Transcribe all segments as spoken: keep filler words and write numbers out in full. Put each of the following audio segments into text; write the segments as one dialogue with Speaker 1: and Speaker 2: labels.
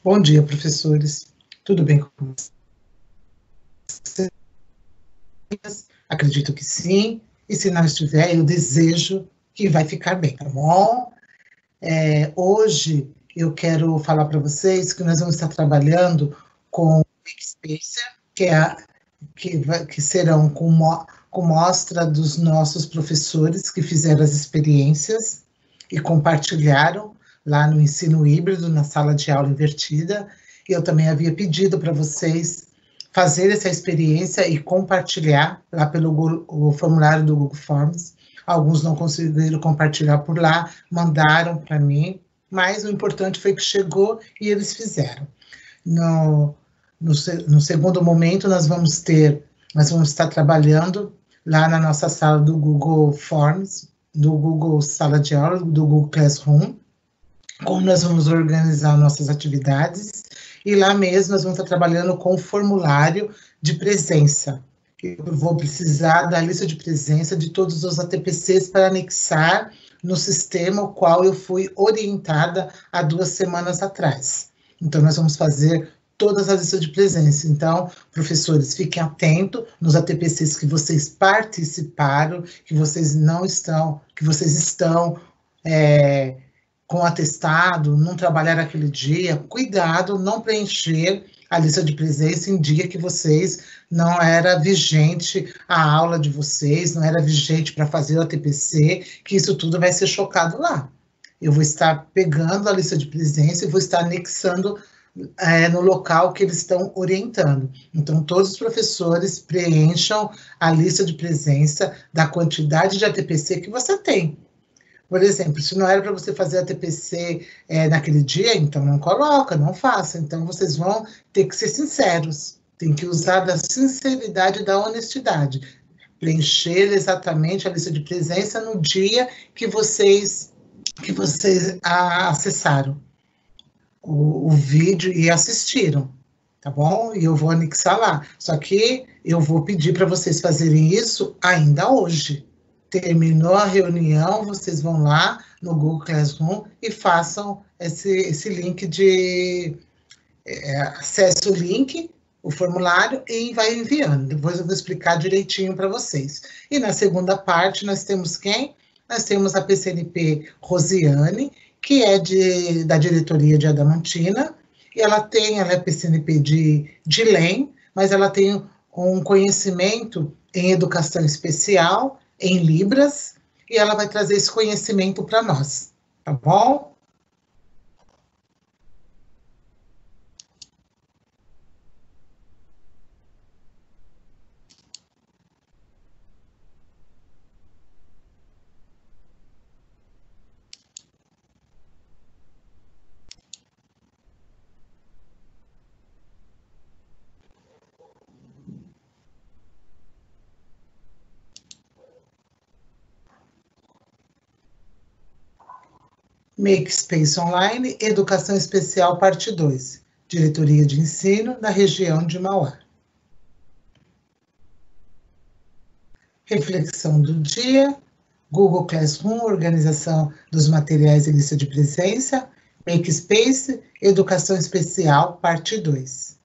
Speaker 1: Bom dia, professores. Tudo bem com vocês? Acredito que sim. E se não estiver, eu desejo que vai ficar bem, tá bom? É, hoje eu quero falar para vocês que nós vamos estar trabalhando com Makespace, que, é a, que, vai, que serão com, mo, com mostra dos nossos professores que fizeram as experiências e compartilharam lá no ensino híbrido, na sala de aula invertida. E eu também havia pedido para vocês fazer essa experiência e compartilhar lá pelo Google, o formulário do Google Forms. Alguns não conseguiram compartilhar por lá, mandaram para mim, mas o importante foi que chegou e eles fizeram. No, no, no segundo momento, nós vamos ter, nós vamos estar trabalhando lá na nossa sala do Google Forms, do Google Sala de Aula, do Google Classroom, como nós vamos organizar nossas atividades, e lá mesmo nós vamos estar trabalhando com o formulário de presença. Eu vou precisar da lista de presença de todos os A T P Cs para anexar no sistema o qual eu fui orientada há duas semanas atrás. Então, nós vamos fazer todas as listas de presença. Então, professores, fiquem atentos nos A T P Cs que vocês participaram, que vocês não estão, que vocês estão é, com atestado, não trabalharam aquele dia. Cuidado, não preencher a lista de presença em dia que vocês não era vigente a aula de vocês, não era vigente para fazer o A T P C, que isso tudo vai ser chocado lá. Eu vou estar pegando a lista de presença e vou estar anexando é, no local que eles estão orientando. Então, todos os professores preencham a lista de presença da quantidade de A T P C que você tem. Por exemplo, se não era para você fazer A T P C é, naquele dia, então não coloca, não faça. Então, vocês vão ter que ser sinceros. Tem que usar da sinceridade e da honestidade. Preencher exatamente a lista de presença no dia que vocês, que vocês acessaram o, o vídeo e assistiram, tá bom? E eu vou anexar lá. Só que eu vou pedir para vocês fazerem isso ainda hoje. Terminou a reunião, vocês vão lá no Google Classroom e façam esse, esse link de... É, acesse o link, o formulário, e vai enviando. Depois eu vou explicar direitinho para vocês. E na segunda parte, nós temos quem? Nós temos a P C N P Rosiane, que é de, da diretoria de Adamantina, e ela tem, ela é P C N P de, de L E M, mas ela tem um conhecimento em educação especial, em Libras, e ela vai trazer esse conhecimento para nós, tá bom? Makespace Online, Educação Especial, parte dois, Diretoria de Ensino da região de Mauá. Reflexão do dia, Google Classroom, organização dos materiais e lista de presença, Makespace, Educação Especial, parte dois.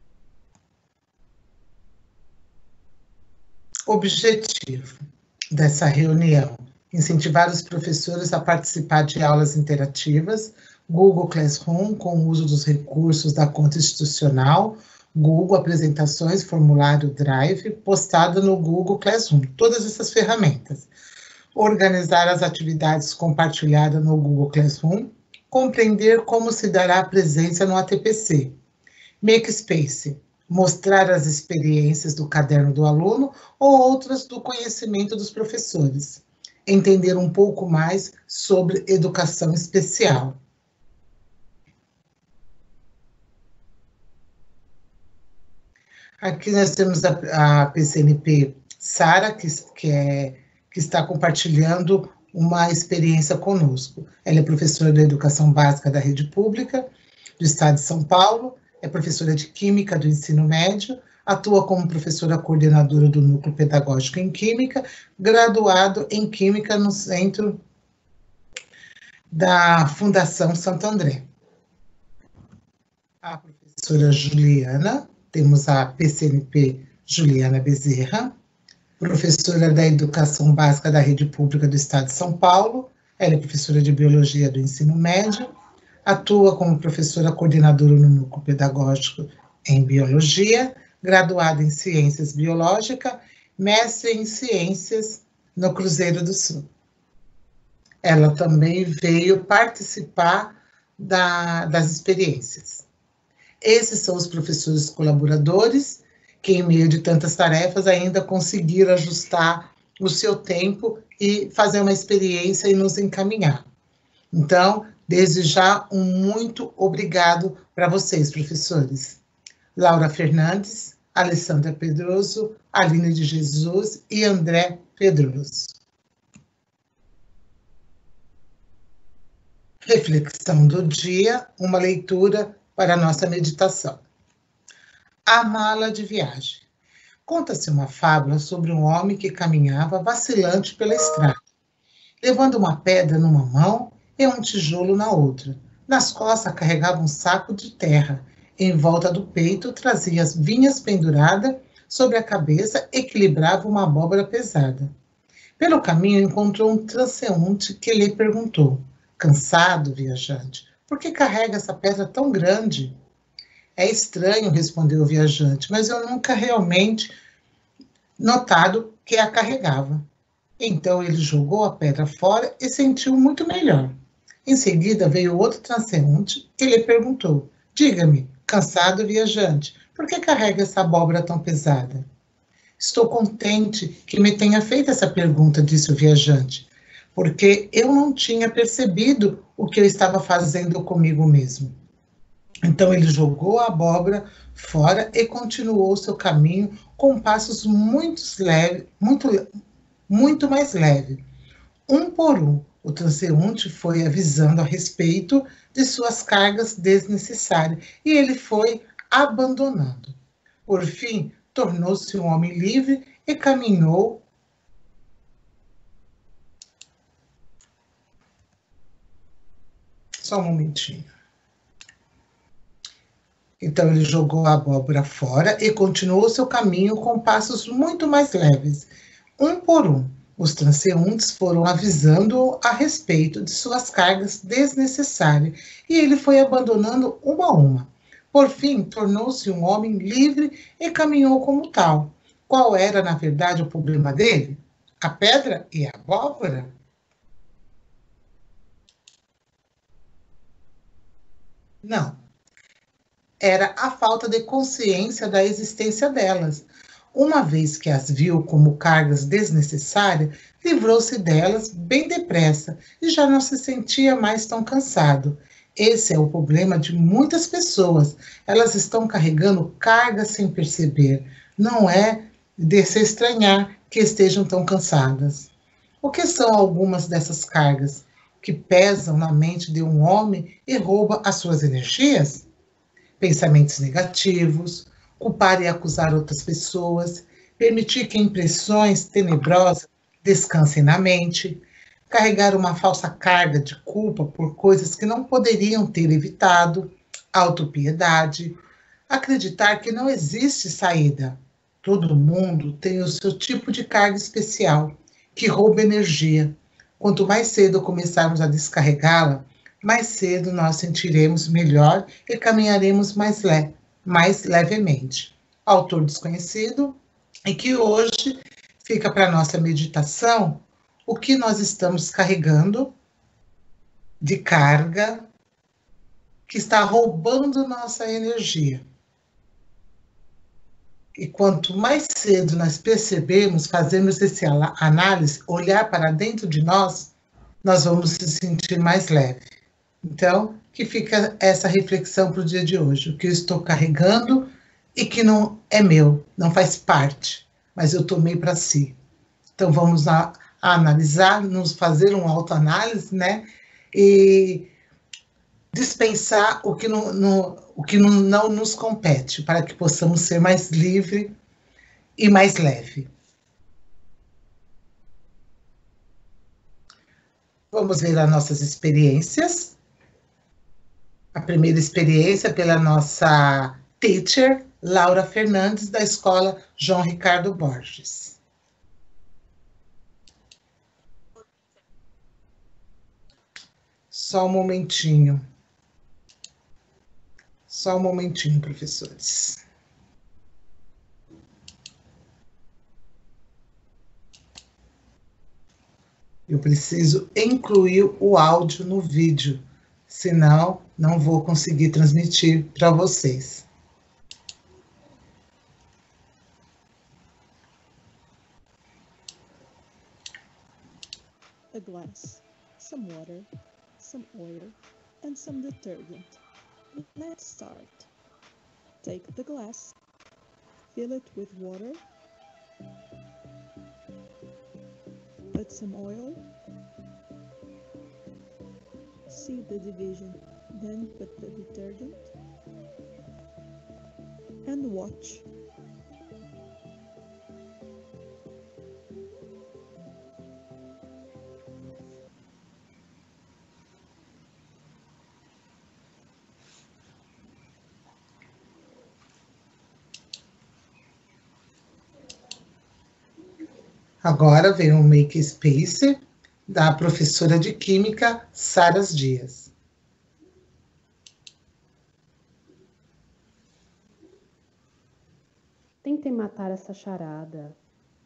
Speaker 1: Objetivo dessa reunião: incentivar os professores a participar de aulas interativas, Google Classroom, com o uso dos recursos da conta institucional, Google Apresentações, formulário Drive, postado no Google Classroom, todas essas ferramentas. Organizar as atividades compartilhadas no Google Classroom, compreender como se dará a presença no A T P C. Makespace, mostrar as experiências do caderno do aluno ou outras do conhecimento dos professores. Entender um pouco mais sobre educação especial. Aqui nós temos a, a P C N P Sara, que, que, é, que está compartilhando uma experiência conosco. Ela é professora de Educação Básica da Rede Pública do Estado de São Paulo, é professora de Química do Ensino Médio, atua como professora coordenadora do Núcleo Pedagógico em Química, graduado em Química no Centro da Fundação Santo André. a professora Juliana, temos a P C N P Juliana Bezerra, professora da Educação Básica da Rede Pública do Estado de São Paulo, ela é professora de Biologia do Ensino Médio, atua como professora coordenadora no Núcleo Pedagógico em Biologia, graduada em Ciências Biológicas, mestre em Ciências no Cruzeiro do Sul. Ela também veio participar da, das experiências. Esses são os professores colaboradores que, em meio de tantas tarefas, ainda conseguiram ajustar o seu tempo e fazer uma experiência e nos encaminhar. Então, desde já, um muito obrigado para vocês, professores. Laura Fernandes, Alessandra Pedroso, Aline de Jesus e André Pedroso. Reflexão do dia, uma leitura para a nossa meditação. A mala de viagem. Conta-se uma fábula sobre um homem que caminhava vacilante pela estrada, levando uma pedra numa mão e um tijolo na outra. Nas costas carregava um saco de terra. Em volta do peito trazia as vinhas penduradas sobre a cabeça, equilibrava uma abóbora pesada. Pelo caminho encontrou um transeunte que lhe perguntou: cansado, viajante, por que carrega essa pedra tão grande? É estranho, respondeu o viajante, mas eu nunca realmente notado que a carregava. Então ele jogou a pedra fora e sentiu muito melhor. Em seguida veio outro transeunte que lhe perguntou: diga-me, cansado viajante, por que carrega essa abóbora tão pesada? Estou contente que me tenha feito essa pergunta, disse o viajante, porque eu não tinha percebido o que eu estava fazendo comigo mesmo. Então ele jogou a abóbora fora e continuou seu caminho com passos muito leves, muito, muito mais leve. Um por um, o transeunte foi avisando a respeito de suas cargas desnecessárias e ele foi abandonando. Por fim, tornou-se um homem livre e caminhou Só um momentinho. Então ele jogou a abóbora fora e continuou seu caminho com passos muito mais leves. Um por um, os transeuntes foram avisando-o a respeito de suas cargas desnecessárias e ele foi abandonando uma a uma. Por fim, tornou-se um homem livre e caminhou como tal. Qual era, na verdade, o problema dele? A pedra e a abóbora? Não. Era a falta de consciência da existência delas. Uma vez que as viu como cargas desnecessárias, livrou-se delas bem depressa e já não se sentia mais tão cansado. Esse é o problema de muitas pessoas. Elas estão carregando cargas sem perceber. Não é de se estranhar que estejam tão cansadas. O que são algumas dessas cargas que pesam na mente de um homem e roubam as suas energias? Pensamentos negativos, culpar e acusar outras pessoas, permitir que impressões tenebrosas descansem na mente, carregar uma falsa carga de culpa por coisas que não poderiam ter evitado, autopiedade, acreditar que não existe saída. Todo mundo tem o seu tipo de carga especial, que rouba energia. Quanto mais cedo começarmos a descarregá-la, mais cedo nós sentiremos melhor e caminharemos mais, le mais levemente. Autor desconhecido, e que hoje fica para a nossa meditação o que nós estamos carregando de carga que está roubando nossa energia. E quanto mais cedo nós percebemos, fazemos essa análise, olhar para dentro de nós, nós vamos se sentir mais leve. Então, que fica essa reflexão para o dia de hoje, o que eu estou carregando e que não é meu, não faz parte, mas eu tomei para si. Então, vamos a, a analisar, nos fazer uma autoanálise, né? E dispensar o que, não, no, o que não, não nos compete, para que possamos ser mais livre e mais leve. Vamos ver as nossas experiências. a primeira experiência pela nossa teacher, Laura Fernandes, da Escola João Ricardo Borges. Só um momentinho. Só um momentinho, professores. Eu preciso incluir o áudio no vídeo, senão não vou conseguir transmitir para vocês.
Speaker 2: A glass, some water, some oil, and some detergent. Let's start. Take the glass, fill it with water, put some oil, see the division, then put the detergent, and watch.
Speaker 1: Agora vem o Make Space, da professora de Química, Saras Dias.
Speaker 3: Tentem matar essa charada.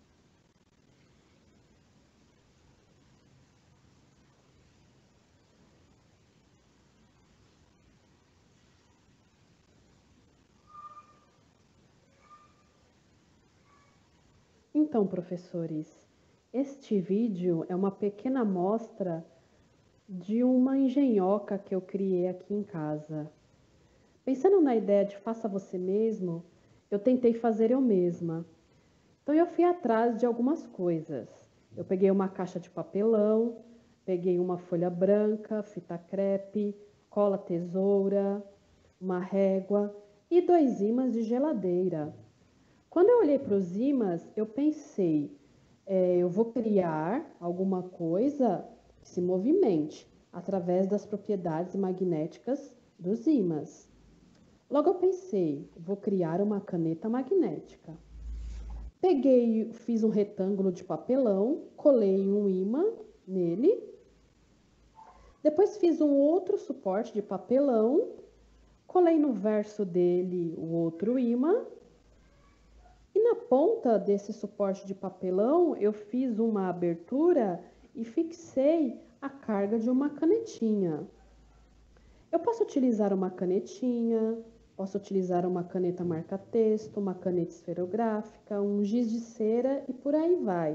Speaker 3: Então, professores, este vídeo é uma pequena amostra de uma engenhoca que eu criei aqui em casa. Pensando na ideia de faça você mesmo, eu tentei fazer eu mesma. Então eu fui atrás de algumas coisas. Eu peguei uma caixa de papelão, peguei uma folha branca, fita crepe, cola tesoura, uma régua e dois ímãs de geladeira. Quando eu olhei para os ímãs, eu pensei, é, eu vou criar alguma coisa que se movimente através das propriedades magnéticas dos ímãs. Logo eu pensei, vou criar uma caneta magnética. Peguei, fiz um retângulo de papelão, colei um ímã nele. Depois fiz um outro suporte de papelão, colei no verso dele o outro ímã. E na ponta desse suporte de papelão, eu fiz uma abertura e fixei a carga de uma canetinha. Eu posso utilizar uma canetinha, posso utilizar uma caneta marca-texto, uma caneta esferográfica, um giz de cera e por aí vai.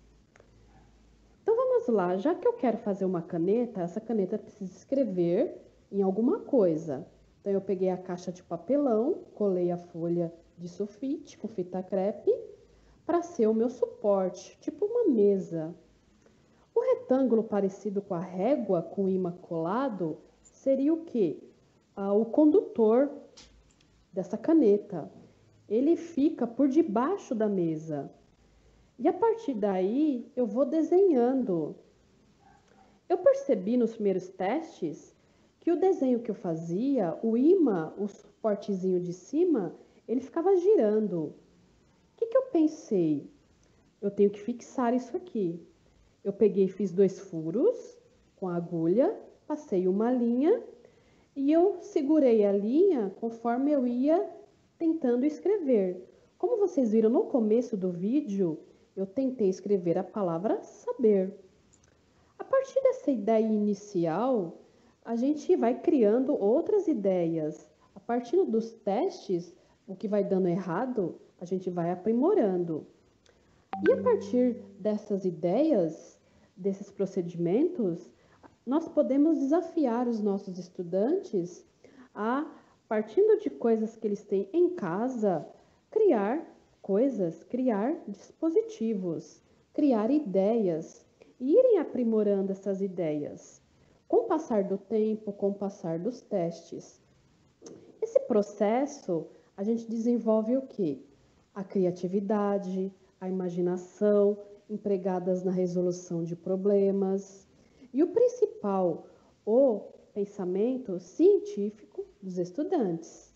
Speaker 3: Então vamos lá, já que eu quero fazer uma caneta, essa caneta precisa escrever em alguma coisa. Então eu peguei a caixa de papelão, colei a folha de sulfite com fita crepe para ser o meu suporte, tipo uma mesa. O retângulo parecido com a régua com ímã colado seria o quê? Ah, o condutor dessa caneta. Ele fica por debaixo da mesa. E a partir daí eu vou desenhando. Eu percebi nos primeiros testes que o desenho que eu fazia, o ímã, o suportezinho de cima, ele ficava girando. O que que eu pensei? Eu tenho que fixar isso aqui. Eu peguei e fiz dois furos com a agulha, passei uma linha e eu segurei a linha conforme eu ia tentando escrever. Como vocês viram no começo do vídeo, eu tentei escrever a palavra saber. A partir dessa ideia inicial, a gente vai criando outras ideias. A partir dos testes, o que vai dando errado, a gente vai aprimorando. E a partir dessas ideias, desses procedimentos, nós podemos desafiar os nossos estudantes a, partindo de coisas que eles têm em casa, criar coisas, criar dispositivos, criar ideias e irem aprimorando essas ideias. Com o passar do tempo, com o passar dos testes. Esse processo, a gente desenvolve o quê? A criatividade, a imaginação, empregadas na resolução de problemas. E o principal, o pensamento científico dos estudantes.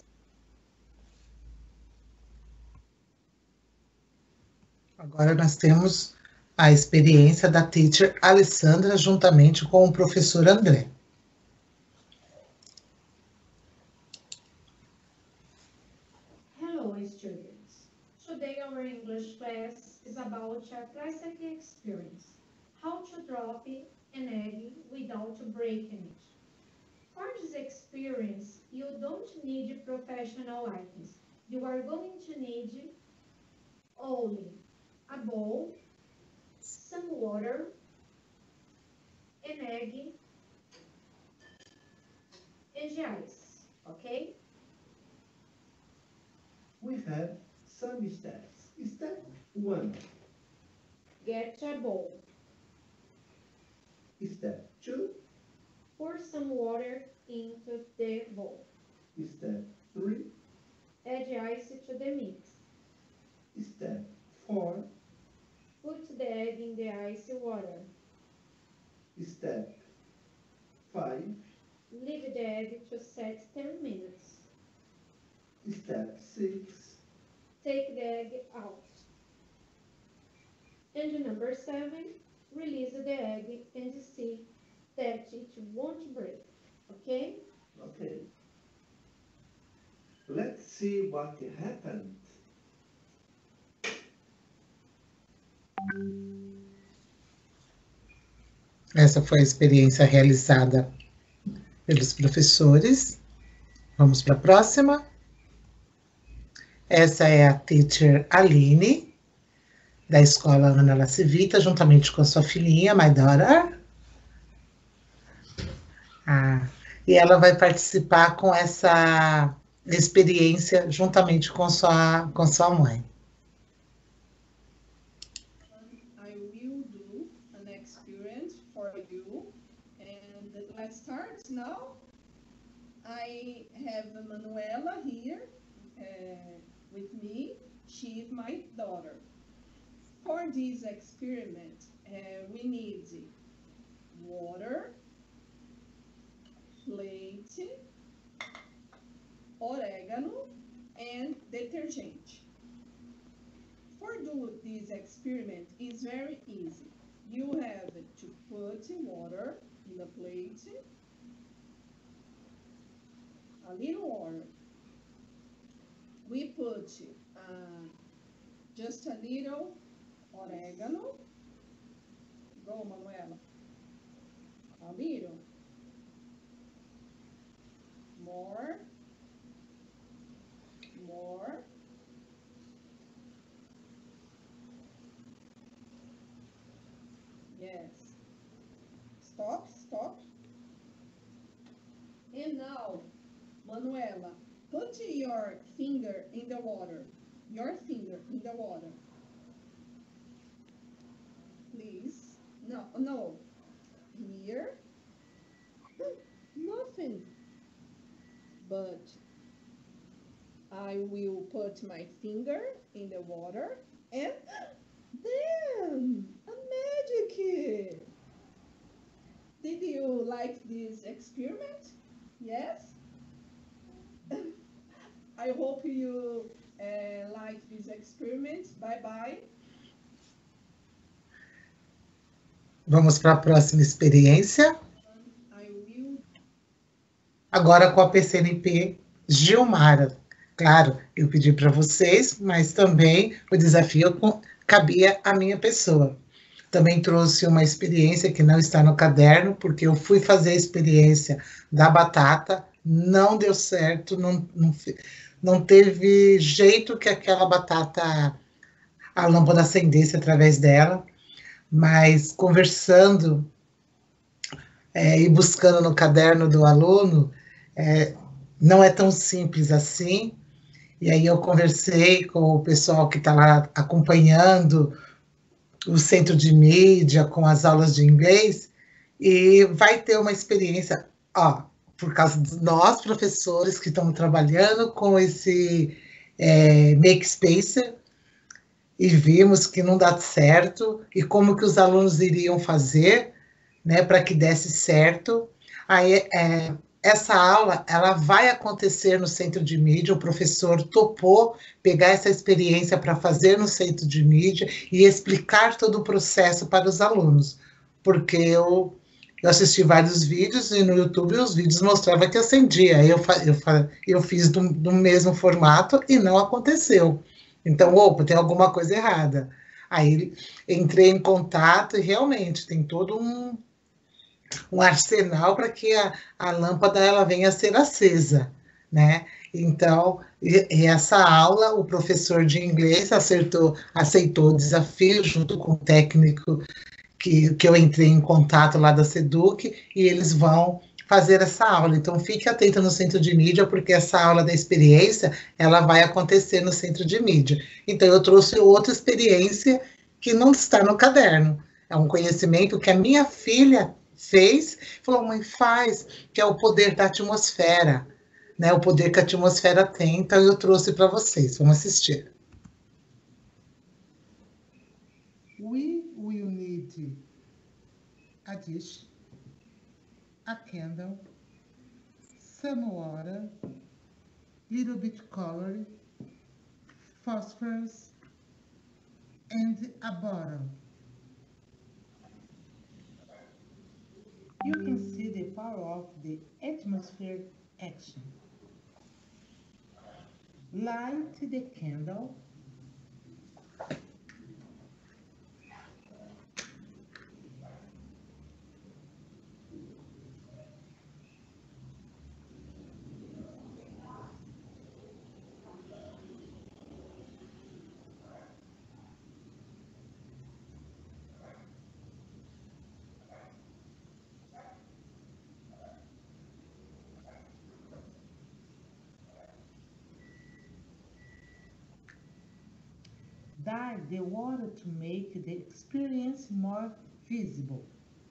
Speaker 1: Agora nós temos a experiência da teacher Alessandra juntamente com o professor André.
Speaker 4: Hello, students. Today our English class is about a classic experience, how to drop an egg without breaking it. For this experience, you don't need professional items. You are going to need only a bowl, some water, an egg, and ice, okay?
Speaker 5: We have some steps. Step one.
Speaker 4: Get a bowl.
Speaker 5: Step two.
Speaker 4: Pour some water into the bowl.
Speaker 5: Step three.
Speaker 4: Add ice to the mix.
Speaker 5: Step four.
Speaker 4: Put the egg in the ice water.
Speaker 5: Step five.
Speaker 4: Leave the egg to set ten minutes.
Speaker 5: Step six.
Speaker 4: Take the egg out. And number seven, release the egg and see that it won't break, okay?
Speaker 5: Okay. Let's see what happened.
Speaker 1: Essa foi a experiência realizada pelos professores. Vamos para a próxima. Essa é a teacher Aline, da escola Ana La Civita, juntamente com a sua filhinha, my daughter. Ah, e ela vai participar com essa experiência juntamente com sua, com sua mãe.
Speaker 6: I will do an experience for you, and let's start now. I have Manuela here uh, with me. She is my daughter. For this experiment, uh, we need water, plate, oregano, and detergent. For do this experiment is very easy. You have to put water in the plate, a little water. We put uh, just a little oregano. Go, Manuela. A little. More. More. Yes. Stop, stop. And now, Manuela, put your finger in the water. Your finger in the water. Please. No, no. Here. Nothing. But I will put my finger in the water and then a magic. Did you like this experiment? Yes? I hope you uh, like this experiment. Bye bye.
Speaker 1: Vamos para a próxima experiência.
Speaker 6: I will...
Speaker 1: Agora com a P C N P Gilmara. Claro, eu pedi para vocês, mas também o desafio com, cabia à minha pessoa. Também trouxe uma experiência que não está no caderno, porque eu fui fazer a experiência da batata, não deu certo, não, não, não teve jeito que aquela batata, a lâmpada acendesse através dela, mas conversando é, e buscando no caderno do aluno, é, não é tão simples assim. E aí eu conversei com o pessoal que está lá acompanhando o centro de mídia, com as aulas de inglês, e vai ter uma experiência, ó, por causa de nós, professores, que estamos trabalhando com esse é, Makespacer, e vimos que não dá certo, e como que os alunos iriam fazer, né, para que desse certo. Aí, é, essa aula, ela vai acontecer no Centro de Mídia, o professor topou pegar essa experiência para fazer no Centro de Mídia e explicar todo o processo para os alunos, porque eu, eu assisti vários vídeos e no YouTube os vídeos mostravam que acendia, eu, eu, eu fiz do, do mesmo formato e não aconteceu. Então, opa, tem alguma coisa errada. Aí entrei em contato e realmente tem todo um, um arsenal para que a, a lâmpada ela venha a ser acesa, né? Então, e, e essa aula, o professor de inglês acertou, aceitou o desafio junto com o técnico que, que eu entrei em contato lá da SEDUC, e eles vão fazer essa aula. Então, fique atento no Centro de Mídia, porque essa aula da experiência, ela vai acontecer no Centro de Mídia. Então, eu trouxe outra experiência que não está no caderno. É um conhecimento que a minha filha fez, falou, mãe, faz, que é o poder da atmosfera, né? O poder que a atmosfera tem, então eu trouxe para vocês. Vamos assistir. We will need a dish, a candle, some water, little bit color, phosphorus, and a bottle. You can see the power of the atmosphere action. Light the candle. Dye the water to make the experience more visible.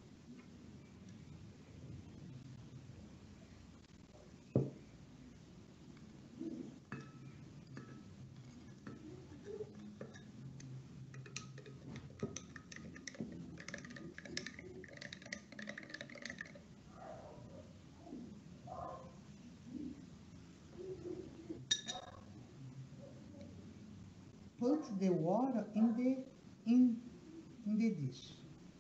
Speaker 1: Put the water in the in, in the dish.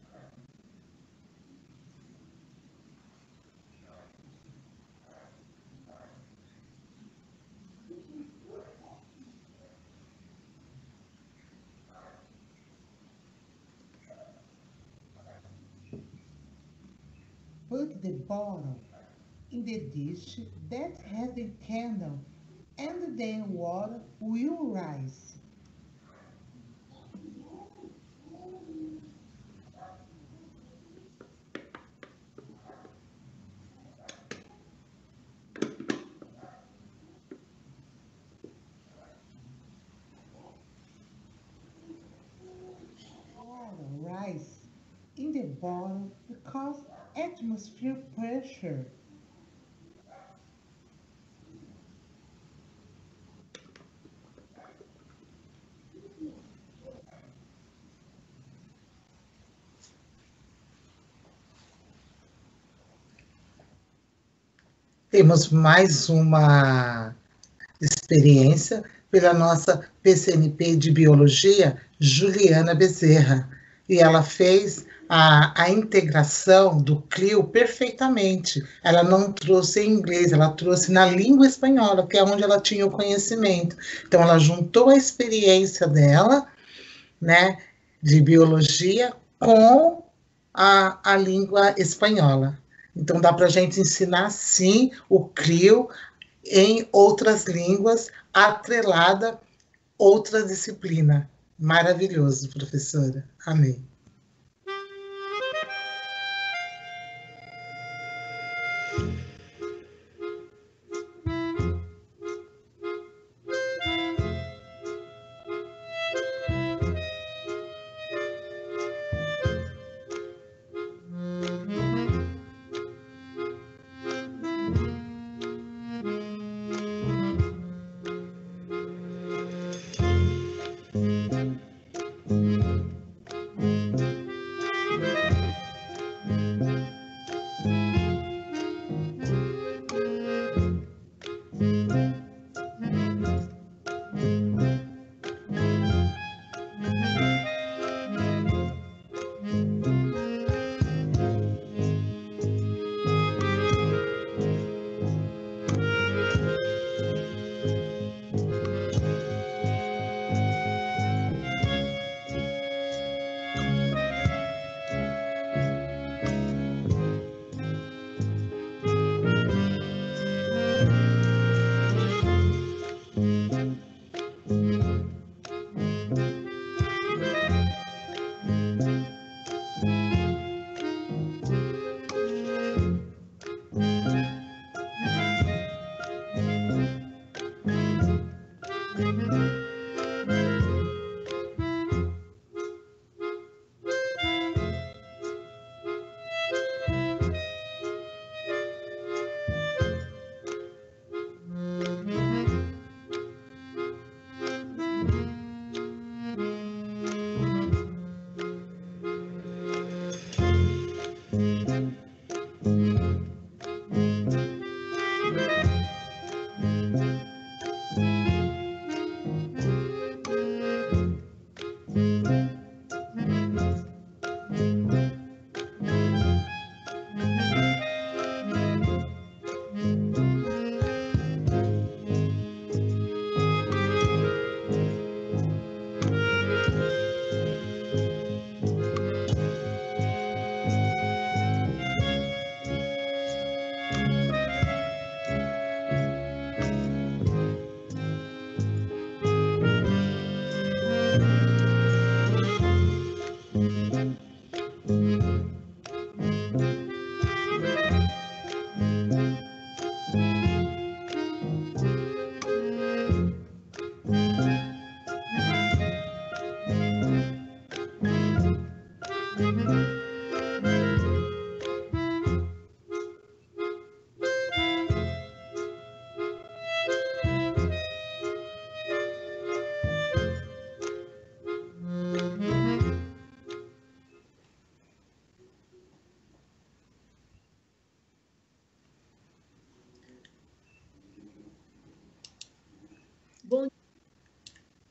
Speaker 1: Put the bottle in the dish that has a candle, and then water will rise. Water rise in the bottle because atmosphere pressure. Temos mais uma experiência pela nossa P C N P de Biologia, Juliana Bezerra, e ela fez a, a integração do Clio perfeitamente. Ela não trouxe em inglês, ela trouxe na língua espanhola, que é onde ela tinha o conhecimento. Então, ela juntou a experiência dela, né, de biologia, com a, a língua espanhola. Então, dá para a gente ensinar, sim, o Clio em outras línguas, atrelada outra disciplina. Maravilhoso, professora. Amém.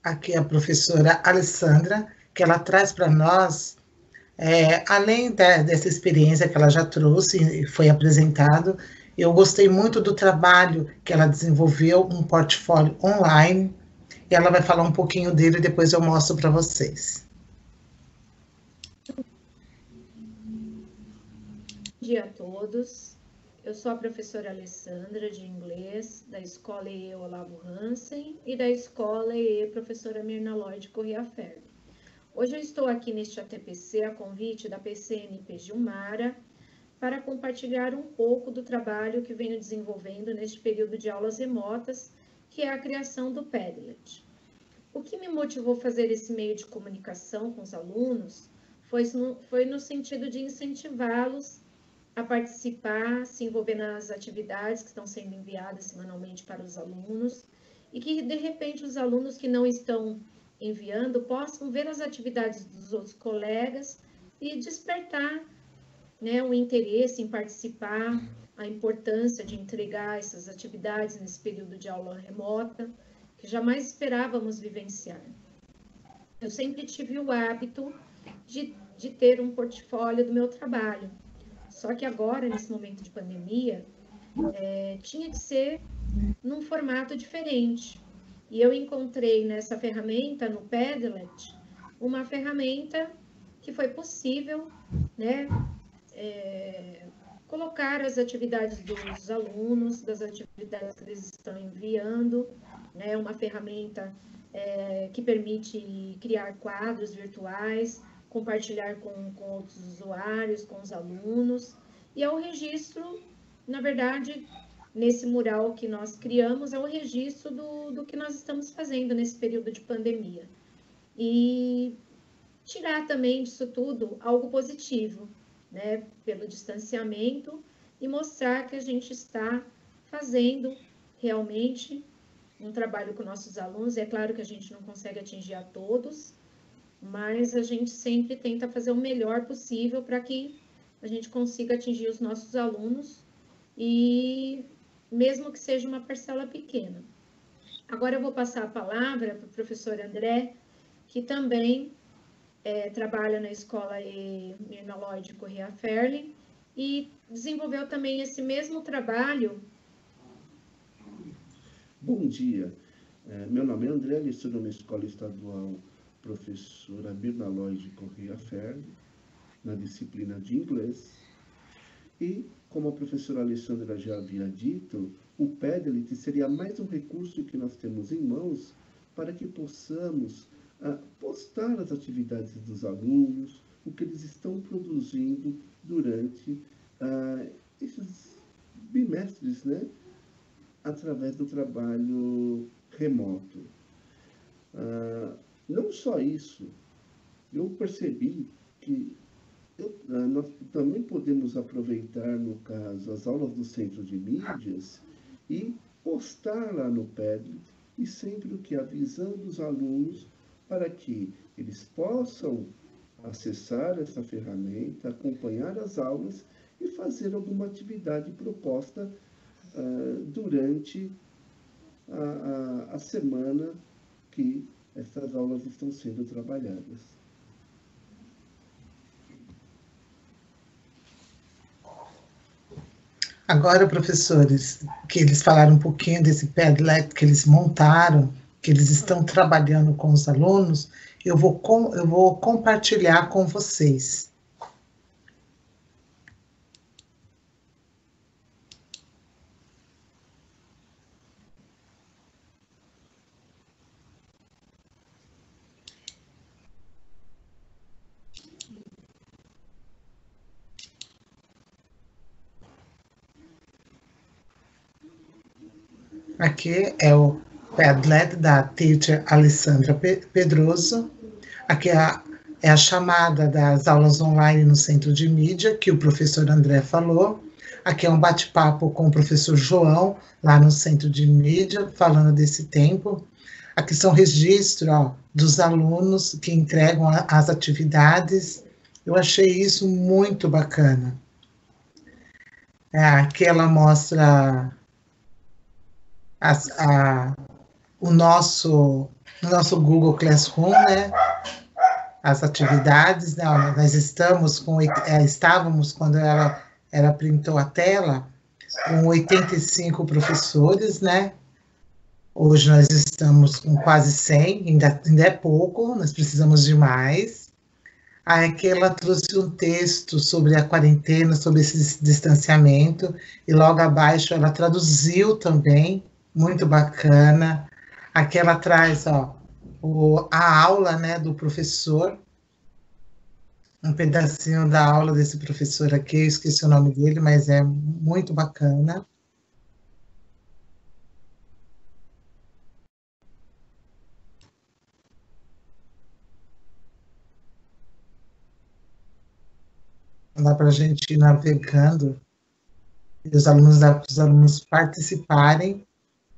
Speaker 1: aqui a professora Alessandra, que ela traz para nós, é, além da, dessa experiência que ela já trouxe e foi apresentado, eu gostei muito do trabalho que ela desenvolveu, um portfólio online, e ela vai falar um pouquinho dele e depois eu mostro para vocês.
Speaker 4: Bom dia a todos. Eu sou a professora Alessandra, de inglês, da Escola E E Olavo Hansen e da Escola E E Professora Mirna Lloyd Corrêa Ferli. Hoje eu estou aqui neste A T P C a convite da P C N P Gilmara para compartilhar um pouco do trabalho que venho desenvolvendo neste período de aulas remotas, que é a criação do Padlet. O que me motivou a fazer esse meio de comunicação com os alunos foi no, foi no sentido de incentivá-los a participar, se envolver nas atividades que estão sendo enviadas semanalmente para os alunos e que, de repente, os alunos que não estão enviando possam ver as atividades dos outros colegas e despertar, né, o interesse em participar, a importância de entregar essas atividades nesse período de aula remota, que jamais esperávamos vivenciar. Eu sempre tive o hábito de, de ter um portfólio do meu trabalho, só que agora, nesse momento de pandemia, é, tinha que ser num formato diferente. E eu encontrei nessa ferramenta, no Padlet, uma ferramenta que foi possível, né, é, colocar as atividades dos alunos, das atividades que eles estão enviando, né, uma ferramenta é, que permite criar quadros virtuais, compartilhar com, com outros usuários, com os alunos, e é o registro, na verdade, nesse mural que nós criamos, é o registro do, do que nós estamos fazendo nesse período de pandemia. E tirar também disso tudo algo positivo, né, pelo distanciamento, e mostrar que a gente está fazendo realmente um trabalho com nossos alunos. É claro que a gente não consegue atingir a todos, mas a gente sempre tenta fazer o melhor possível para que a gente consiga atingir os nossos alunos, e mesmo que seja uma parcela pequena. Agora eu vou passar a palavra para o professor André, que também é, trabalha na Escola E Mirna Lloyd Corrêa Ferli e desenvolveu também esse mesmo trabalho.
Speaker 5: Bom dia, é, meu nome é André, eu estudo na Escola Estadual Professora Mirna Lloyd Corrêa Ferli, na disciplina de inglês. E, como a professora Alessandra já havia dito, o Padlet seria mais um recurso que nós temos em mãos para que possamos ah, postar as atividades dos alunos, o que eles estão produzindo durante ah, esses bimestres, né? Através do trabalho remoto. Ah, não só isso, eu percebi que eu, nós também podemos aproveitar, no caso, as aulas do Centro de Mídias e postar lá no Padlet, e sempre o que? Avisando os alunos para que eles possam acessar essa ferramenta, acompanhar as aulas e fazer alguma atividade proposta uh, durante a, a, a semana que essas aulas estão sendo trabalhadas.
Speaker 1: Agora, professores, que eles falaram um pouquinho desse Padlet que eles montaram, que eles estão trabalhando com os alunos, eu vou, com, eu vou compartilhar com vocês. Aqui é o Padlet da teacher Alessandra Pedroso. Aqui é a, é a chamada das aulas online no Centro de Mídia, que o professor André falou. Aqui é um bate-papo com o professor João, lá no Centro de Mídia, falando desse tempo. Aqui são registros ó, dos alunos que entregam a, as atividades. Eu achei isso muito bacana. É, aqui ela mostra As, a, o nosso, o nosso Google Classroom, né? As atividades, né? Nós estamos com, é, estávamos, quando ela, ela printou a tela, com oitenta e cinco professores, né? Hoje nós estamos com quase cem, ainda, ainda é pouco, nós precisamos de mais. Aqui ela trouxe um texto sobre a quarentena, sobre esse distanciamento, e logo abaixo ela traduziu também, muito bacana. Aqui ela traz, ó, o, a aula, né, do professor, um pedacinho da aula desse professor aqui, eu esqueci o nome dele, mas é muito bacana. Dá para a gente ir navegando e os alunos, dá para os alunos participarem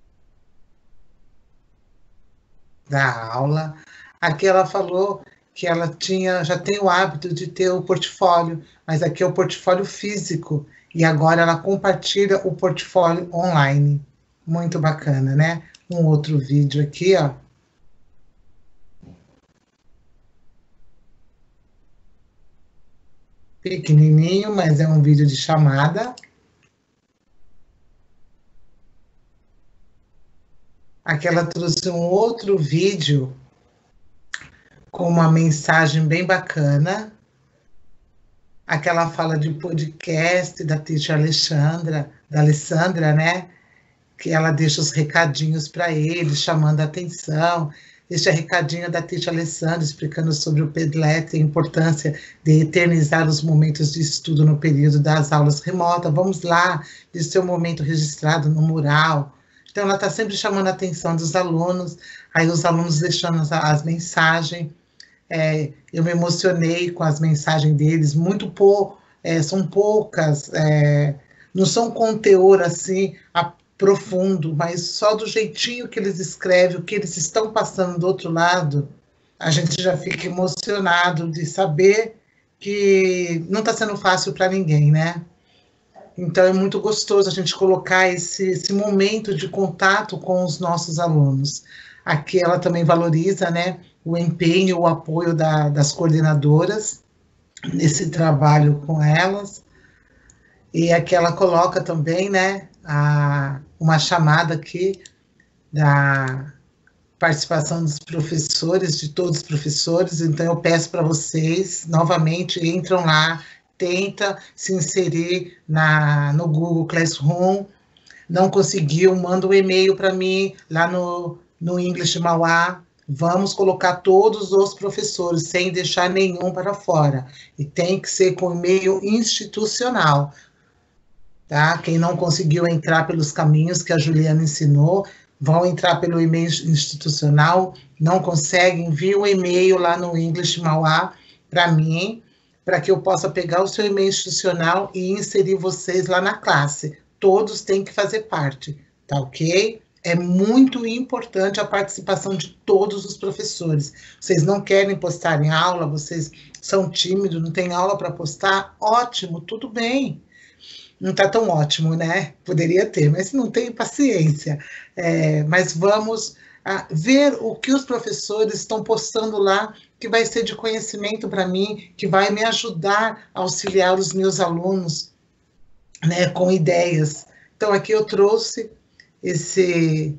Speaker 1: da aula. Aqui ela falou que ela tinha, já tem o hábito de ter o portfólio, mas aqui é o portfólio físico, e agora ela compartilha o portfólio online. Muito bacana, né? Um outro vídeo aqui, ó. Pequenininho, mas é um vídeo de chamada. Aqui ela trouxe um outro vídeo com uma mensagem bem bacana. Aquela fala de podcast da teacher Alexandra, da Alessandra, né? Que ela deixa os recadinhos para eles, chamando a atenção. Este é recadinho da teacher Alessandra, explicando sobre o Padlet, a importância de eternizar os momentos de estudo no período das aulas remotas. Vamos lá, de seu momento registrado no mural. Então, ela está sempre chamando a atenção dos alunos, aí os alunos deixando as, as mensagens. É, eu me emocionei com as mensagens deles, muito pou, é, são poucas, é, não são conteúdo assim a, profundo, mas só do jeitinho que eles escrevem, o que eles estão passando do outro lado, a gente já fica emocionado de saber que não está sendo fácil para ninguém, né? Então é muito gostoso a gente colocar esse, esse momento de contato com os nossos alunos. Aqui ela também valoriza, né, o empenho, o apoio da, das coordenadoras nesse trabalho com elas. E aqui ela coloca também, né, a, uma chamada aqui da participação dos professores, de todos os professores. Então eu peço para vocês, novamente, entram lá, tenta se inserir na, no Google Classroom. Não conseguiu, manda um e-mail para mim lá no, no English Mauá. Vamos colocar todos os professores, sem deixar nenhum para fora. E tem que ser com e-mail institucional. Tá? Quem não conseguiu entrar pelos caminhos que a Juliana ensinou, vão entrar pelo e-mail institucional, não consegue, envia um e-mail lá no English Mauá para mim, para que eu possa pegar o seu e-mail institucional e inserir vocês lá na classe. Todos têm que fazer parte, tá ok? É muito importante a participação de todos os professores. Vocês não querem postar em aula, vocês são tímidos, não tem aula para postar? Ótimo, tudo bem. Não está tão ótimo, né? Poderia ter, mas não tem paciência. É, mas vamos a, ver o que os professores estão postando lá, que vai ser de conhecimento para mim, que vai me ajudar a auxiliar os meus alunos, né, com ideias. Então, aqui eu trouxe esse,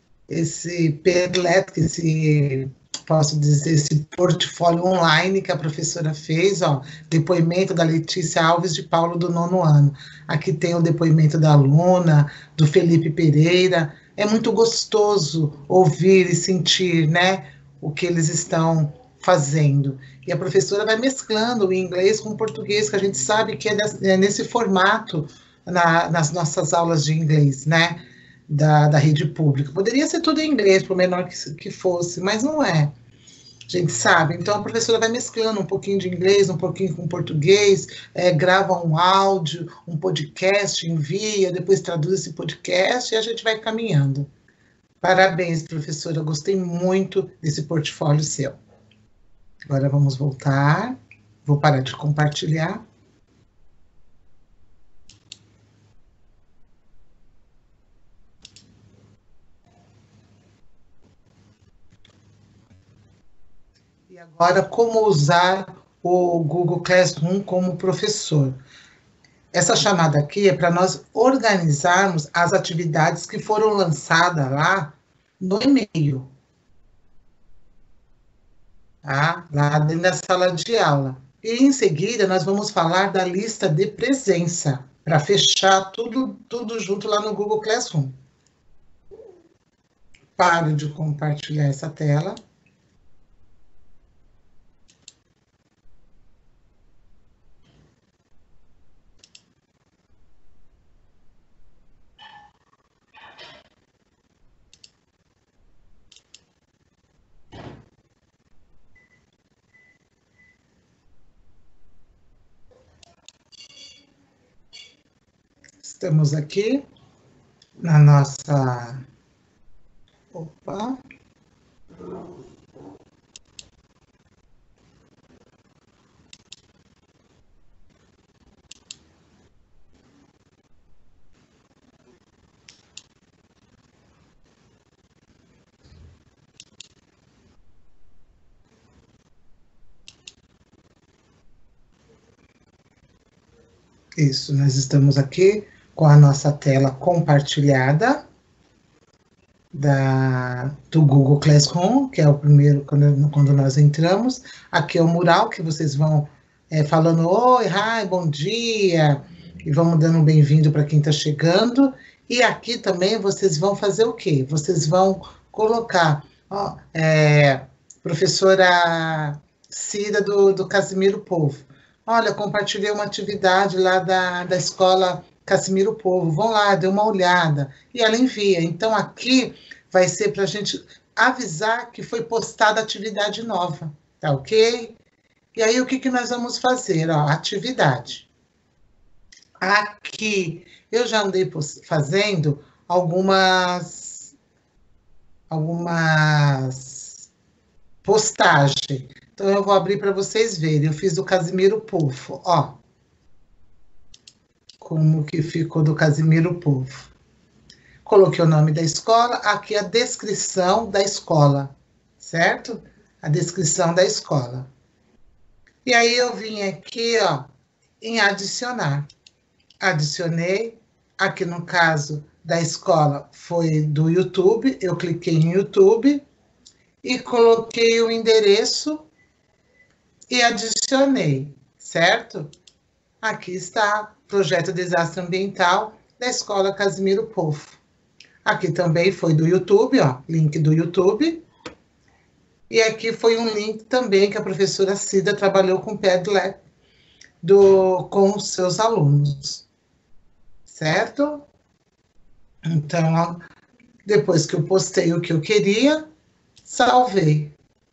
Speaker 1: esse Padlet, esse, posso dizer, esse portfólio online que a professora fez, ó, depoimento da Letícia Alves de Paulo, do nono ano. Aqui tem o depoimento da aluna, do Felipe Pereira. É muito gostoso ouvir e sentir, né, o que eles estão fazendo. E a professora vai mesclando o inglês com o português, que a gente sabe que é nesse formato na, nas nossas aulas de inglês, né, da, da rede pública. Poderia ser tudo em inglês, por menor que, que fosse, mas não é. A gente sabe. Então, a professora vai mesclando um pouquinho de inglês, um pouquinho com português, é, grava um áudio, um podcast, envia, depois traduz esse podcast e a gente vai caminhando. Parabéns, professora. Gostei muito desse portfólio seu. Agora vamos voltar. Vou parar de compartilhar. Agora, como usar o Google Classroom como professor? Essa chamada aqui é para nós organizarmos as atividades que foram lançadas lá no e-mail, tá? Lá dentro da sala de aula. E em seguida nós vamos falar da lista de presença, para fechar tudo, tudo junto lá no Google Classroom. Pare de compartilhar essa tela. Estamos aqui na nossa... Opa! Isso, nós estamos aqui com a nossa tela compartilhada da, do Google Classroom, que é o primeiro, quando, quando nós entramos. Aqui é o mural, que vocês vão é, falando, oi, hi, bom dia, e vamos dando um bem-vindo para quem está chegando. E aqui também vocês vão fazer o quê? Vocês vão colocar, ó, é, professora Cida do, do Casimiro Povo. Olha, compartilhei uma atividade lá da, da escola Casimiro Povo, vão lá, dê uma olhada, e ela envia. Então, aqui vai ser para a gente avisar que foi postada atividade nova, tá ok? E aí, o que, que nós vamos fazer? Ó, atividade. Aqui, eu já andei fazendo algumas, algumas postagens. Então, eu vou abrir para vocês verem. Eu fiz do Casimiro Povo, ó. Como que ficou do Casimiro Povo. Coloquei o nome da escola, aqui a descrição da escola, certo? A descrição da escola. E aí eu vim aqui, ó, em adicionar. Adicionei, aqui no caso da escola foi do YouTube, eu cliquei em YouTube e coloquei o endereço e adicionei, certo? Aqui está, projeto Desastre Ambiental da Escola Casimiro Povo. Aqui também foi do YouTube, ó, link do YouTube. E aqui foi um link também que a professora Cida trabalhou com o Padlet do, com os seus alunos, certo? Então, ó, depois que eu postei o que eu queria, salvei,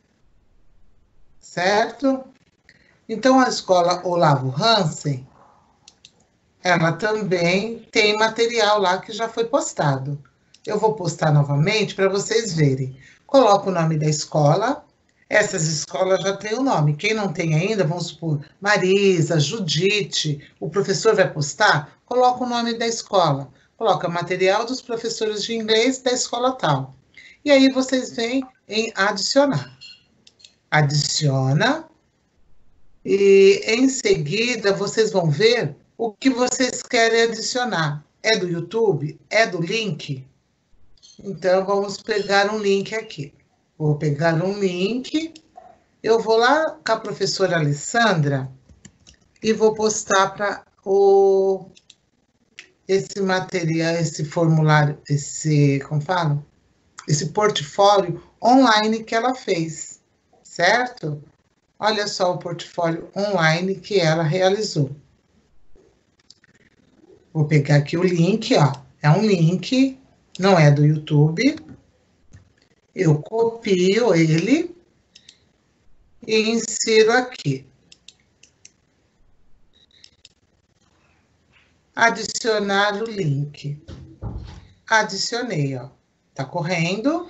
Speaker 1: certo? Então, a escola Olavo Hansen, ela também tem material lá que já foi postado. Eu vou postar novamente para vocês verem. Coloco o nome da escola. Essas escolas já têm o nome. Quem não tem ainda, vamos supor, Marisa, Judite, o professor vai postar, coloca o nome da escola. Coloca material dos professores de inglês da escola tal. E aí vocês vêm em adicionar. Adiciona. E em seguida vocês vão ver o que vocês querem adicionar. É do YouTube? É do link? Então, vamos pegar um link aqui. Vou pegar um link, eu vou lá com a professora Alessandra e vou postar para o esse material, esse formulário, esse, como fala? Esse portfólio online que ela fez, certo? Olha só o portfólio online que ela realizou. Vou pegar aqui o link, ó. É um link, não é do YouTube. Eu copio ele e insiro aqui. Adicionar o link. Adicionei, ó. Tá correndo.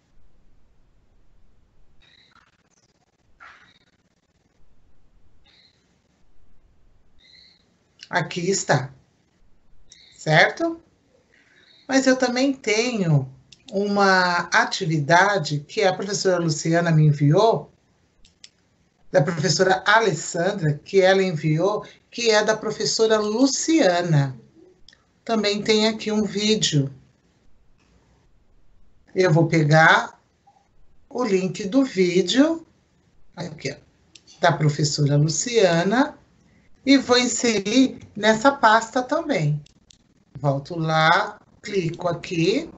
Speaker 1: Aqui está. Certo? Mas eu também tenho uma atividade que a professora Luciana me enviou, da professora Alessandra, que ela enviou, que é da professora Luciana. Também tem aqui um vídeo. Eu vou pegar o link do vídeo, aqui, ó, da professora Luciana, e vou inserir nessa pasta também. Volto lá, clico aqui.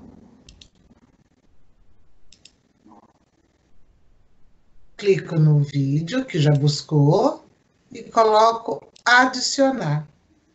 Speaker 1: Clico no vídeo, que já buscou, e coloco adicionar.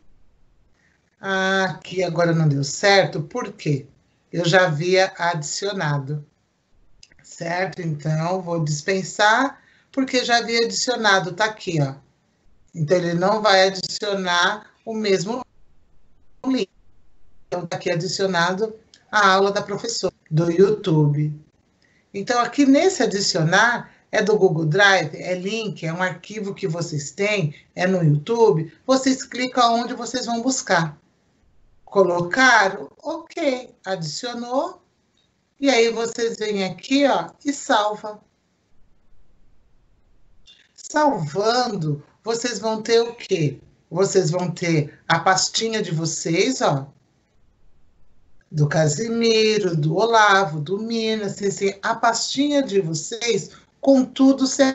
Speaker 1: Ah, aqui agora não deu certo, por quê? Eu já havia adicionado, certo? Então, vou dispensar, porque já havia adicionado, tá aqui, ó. Então, ele não vai adicionar o mesmo link. Então, tá aqui adicionado a aula da professora, do YouTube. Então, aqui nesse adicionar, é do Google Drive, é link, é um arquivo que vocês têm, é no YouTube, vocês clicam onde vocês vão buscar. Colocaram, ok, adicionou, e aí vocês vêm aqui, ó, e salva. Salvando, vocês vão ter o quê? Vocês vão ter a pastinha de vocês, ó, do Casimiro, do Olavo, do Minas, vocês têm a pastinha de vocês com tudo certo.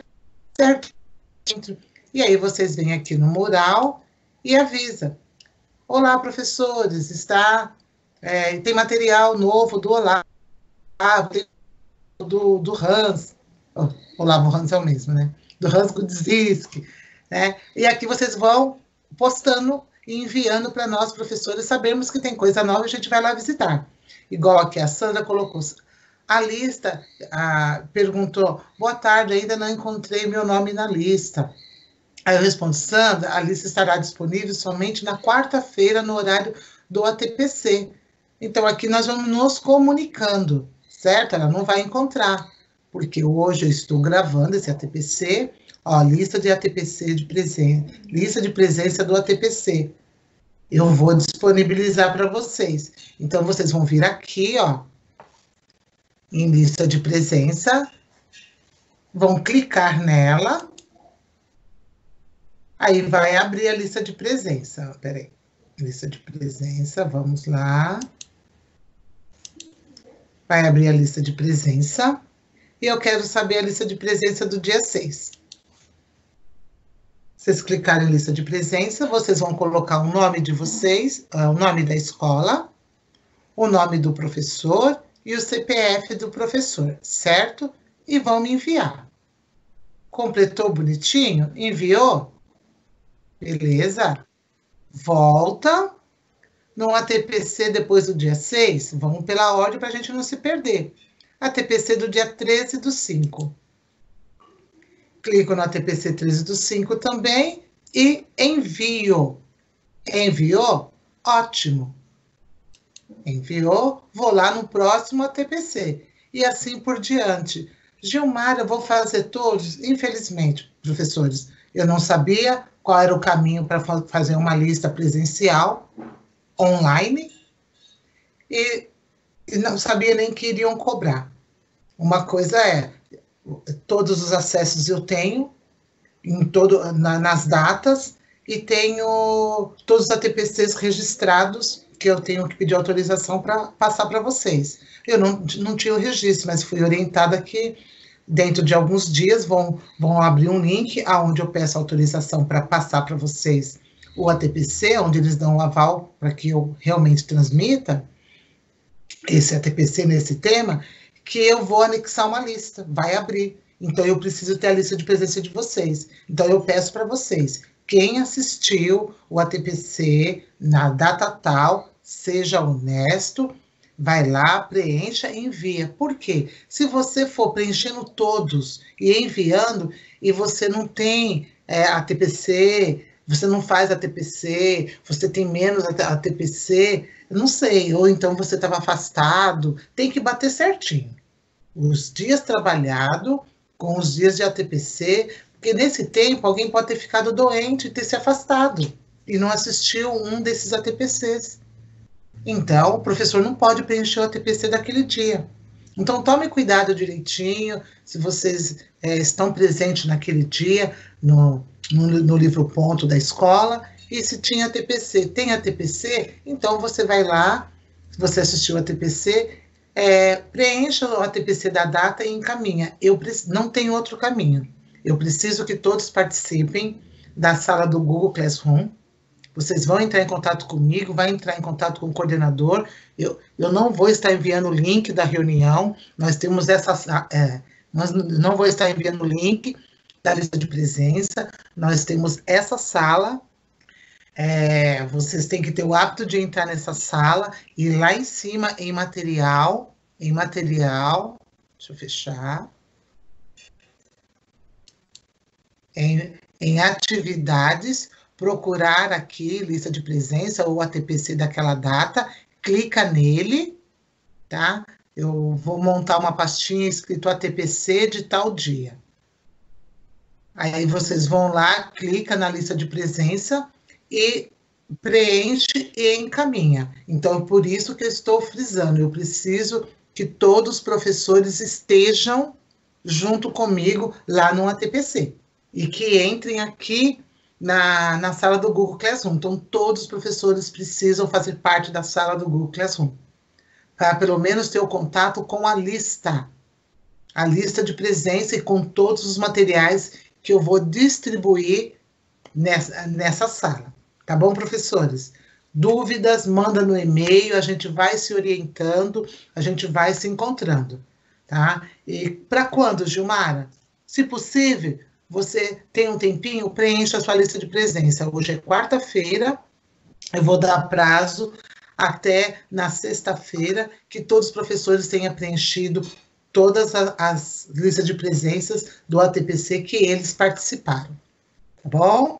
Speaker 1: E aí vocês vêm aqui no mural e avisa. Olá, professores, está, é, tem material novo do Olavo, tem do, do Hans, oh, Olavo Hans é o mesmo, né? Do Hans Gudzisk, né? E aqui vocês vão postando e enviando para nós, professores, sabermos que tem coisa nova e a gente vai lá visitar. Igual aqui a Sandra colocou, a lista, a, perguntou, boa tarde, ainda não encontrei meu nome na lista. Aí eu respondo, Sandra, a lista estará disponível somente na quarta-feira, no horário do A T P C. Então, aqui nós vamos nos comunicando, certo? Ela não vai encontrar, porque hoje eu estou gravando esse A T P C, ó, lista de A T P C de presença, lista de presença do A T P C. Eu vou disponibilizar para vocês. Então, vocês vão vir aqui, ó, em lista de presença, vão clicar nela, aí vai abrir a lista de presença. Peraí, lista de presença, vamos lá. Vai abrir a lista de presença, e eu quero saber a lista de presença do dia seis. Vocês clicarem em lista de presença, vocês vão colocar o nome de vocês, o nome da escola, o nome do professor e o C P F do professor, certo? E vão me enviar. Completou bonitinho? Enviou? Beleza? Volta no A T P C depois do dia seis, vamos pela ordem para a gente não se perder. A T P C do dia treze do cinco. Clico no A T P C treze do cinco também e envio. Enviou? Ótimo. Enviou, vou lá no próximo A T P C. E assim por diante. Gilmar, eu vou fazer todos? Infelizmente, professores, eu não sabia qual era o caminho para fazer uma lista presencial, online, e, e não sabia nem que iriam cobrar. Uma coisa é, todos os acessos eu tenho, em todo, na, nas datas, e tenho todos os A T P Cs registrados, que eu tenho que pedir autorização para passar para vocês. Eu não, não tinha o registro, mas fui orientada que dentro de alguns dias vão, vão abrir um link onde eu peço autorização para passar para vocês o A T P C, onde eles dão o aval para que eu realmente transmita esse A T P C nesse tema, que eu vou anexar uma lista, vai abrir. Então, eu preciso ter a lista de presença de vocês. Então, eu peço para vocês, quem assistiu o A T P C na data tal, seja honesto, vai lá, preencha e envia. Por quê? Se você for preenchendo todos e enviando, e você não tem é, A T P C, você não faz A T P C, você tem menos A T P C, não sei, ou então você estava afastado, tem que bater certinho. Os dias trabalhados com os dias de A T P C, porque nesse tempo alguém pode ter ficado doente e ter se afastado e não assistiu um desses A T P Cs. Então, o professor não pode preencher o A T P C daquele dia. Então, tome cuidado direitinho, se vocês é, estão presentes naquele dia, no, no, no livro ponto da escola, e se tinha T P C. Tem a T P C? Então, você vai lá, se você assistiu a T P C, é, preencha a T P C da data e encaminha. Eu não tem outro caminho. Eu preciso que todos participem da sala do Google Classroom. Vocês vão entrar em contato comigo, vai entrar em contato com o coordenador. Eu, eu não vou estar enviando o link da reunião. Nós temos essa... É, nós não vou estar enviando o link da lista de presença. Nós temos essa sala. É, vocês têm que ter o hábito de entrar nessa sala e lá em cima, em material, em material, deixa eu fechar, em, em atividades, procurar aqui, lista de presença ou a T P C daquela data, clica nele, tá? Eu vou montar uma pastinha escrito A T P C de tal dia. Aí vocês vão lá, clica na lista de presença e preenche e encaminha. Então, é por isso que eu estou frisando, eu preciso que todos os professores estejam junto comigo lá no A T P C e que entrem aqui na, na sala do Google Classroom. Então, todos os professores precisam fazer parte da sala do Google Classroom, para pelo menos ter o contato com a lista, a lista de presença e com todos os materiais que eu vou distribuir nessa, nessa sala. Tá bom, professores? Dúvidas, manda no e-mail, a gente vai se orientando, a gente vai se encontrando, tá? E para quando, Gilmara? Se possível, você tem um tempinho, preencha a sua lista de presença. Hoje é quarta-feira, eu vou dar prazo até na sexta-feira, que todos os professores tenham preenchido todas as, as listas de presenças do A T P C que eles participaram, tá bom?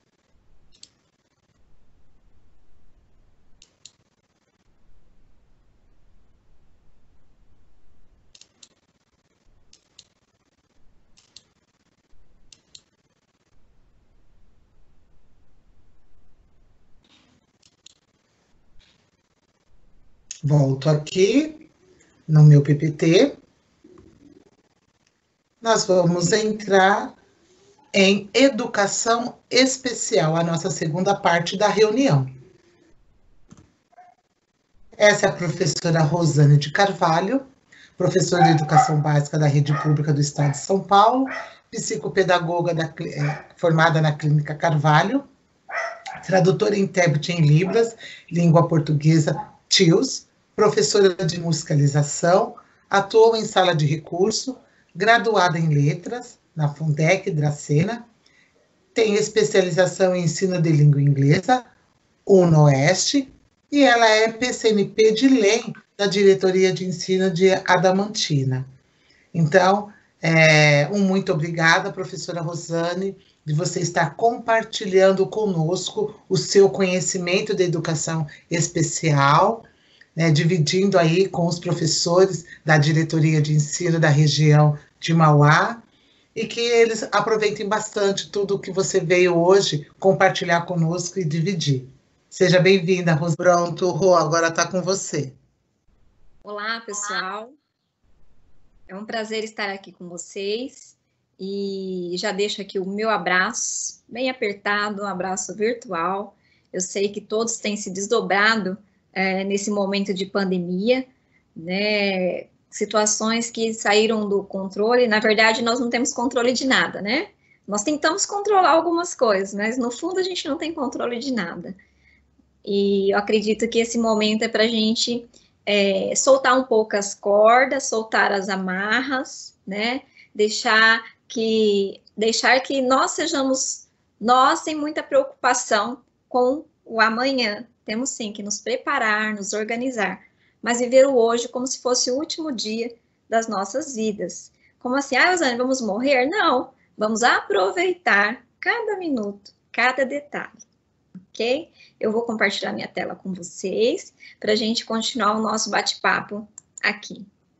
Speaker 1: Volto aqui no meu P P T. Nós vamos entrar em educação especial, a nossa segunda parte da reunião. Essa é a professora Rosane de Carvalho, professora de Educação Básica da Rede Pública do Estado de São Paulo, psicopedagoga da, formada na Clínica Carvalho, tradutora e intérprete em Libras, língua portuguesa T I U S, professora de musicalização, atuou em sala de recurso, graduada em letras, na Fundec, Dracena, tem especialização em ensino de língua inglesa, UNOeste, e ela é P C N P de L E M, da Diretoria de Ensino de Adamantina. Então, é, um muito obrigada, professora Rosane, de você estar compartilhando conosco o seu conhecimento da educação especial, né, dividindo aí com os professores da Diretoria de Ensino da região de Mauá, e que eles aproveitem bastante tudo o que você veio hoje compartilhar conosco e dividir. Seja bem-vinda, Rosane. Pronto, Rô, agora está com você.
Speaker 7: Olá, pessoal. É um prazer estar aqui com vocês e já deixo aqui o meu abraço, bem apertado, um abraço virtual. Eu sei que todos têm se desdobrado é, nesse momento de pandemia, né? Situações que saíram do controle. Na verdade, nós não temos controle de nada, né? Nós tentamos controlar algumas coisas, mas no fundo a gente não tem controle de nada. E eu acredito que esse momento é para a gente é, soltar um pouco as cordas, soltar as amarras, né? Deixar que, deixar que nós sejamos, nós sem muita preocupação com o amanhã. Temos sim que nos preparar, nos organizar, mas viver o hoje como se fosse o último dia das nossas vidas. Como assim? Ah, Rosane, vamos morrer? Não, vamos aproveitar cada minuto, cada detalhe, ok? Eu vou compartilhar minha tela com vocês para a gente continuar o nosso bate-papo aqui.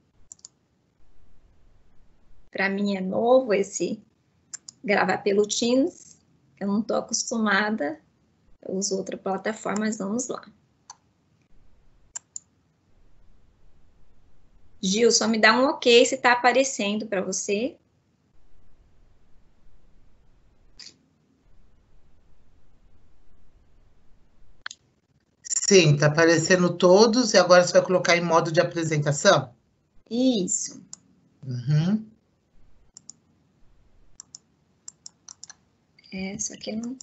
Speaker 7: Para mim é novo esse gravar pelo Teams, eu não estou acostumada, eu uso outra plataforma, mas vamos lá. Gil, só me dá um ok se está aparecendo para você.
Speaker 1: Sim, está aparecendo todos e agora você vai colocar em modo de apresentação?
Speaker 7: Isso.
Speaker 1: Uhum.
Speaker 7: É, só que não...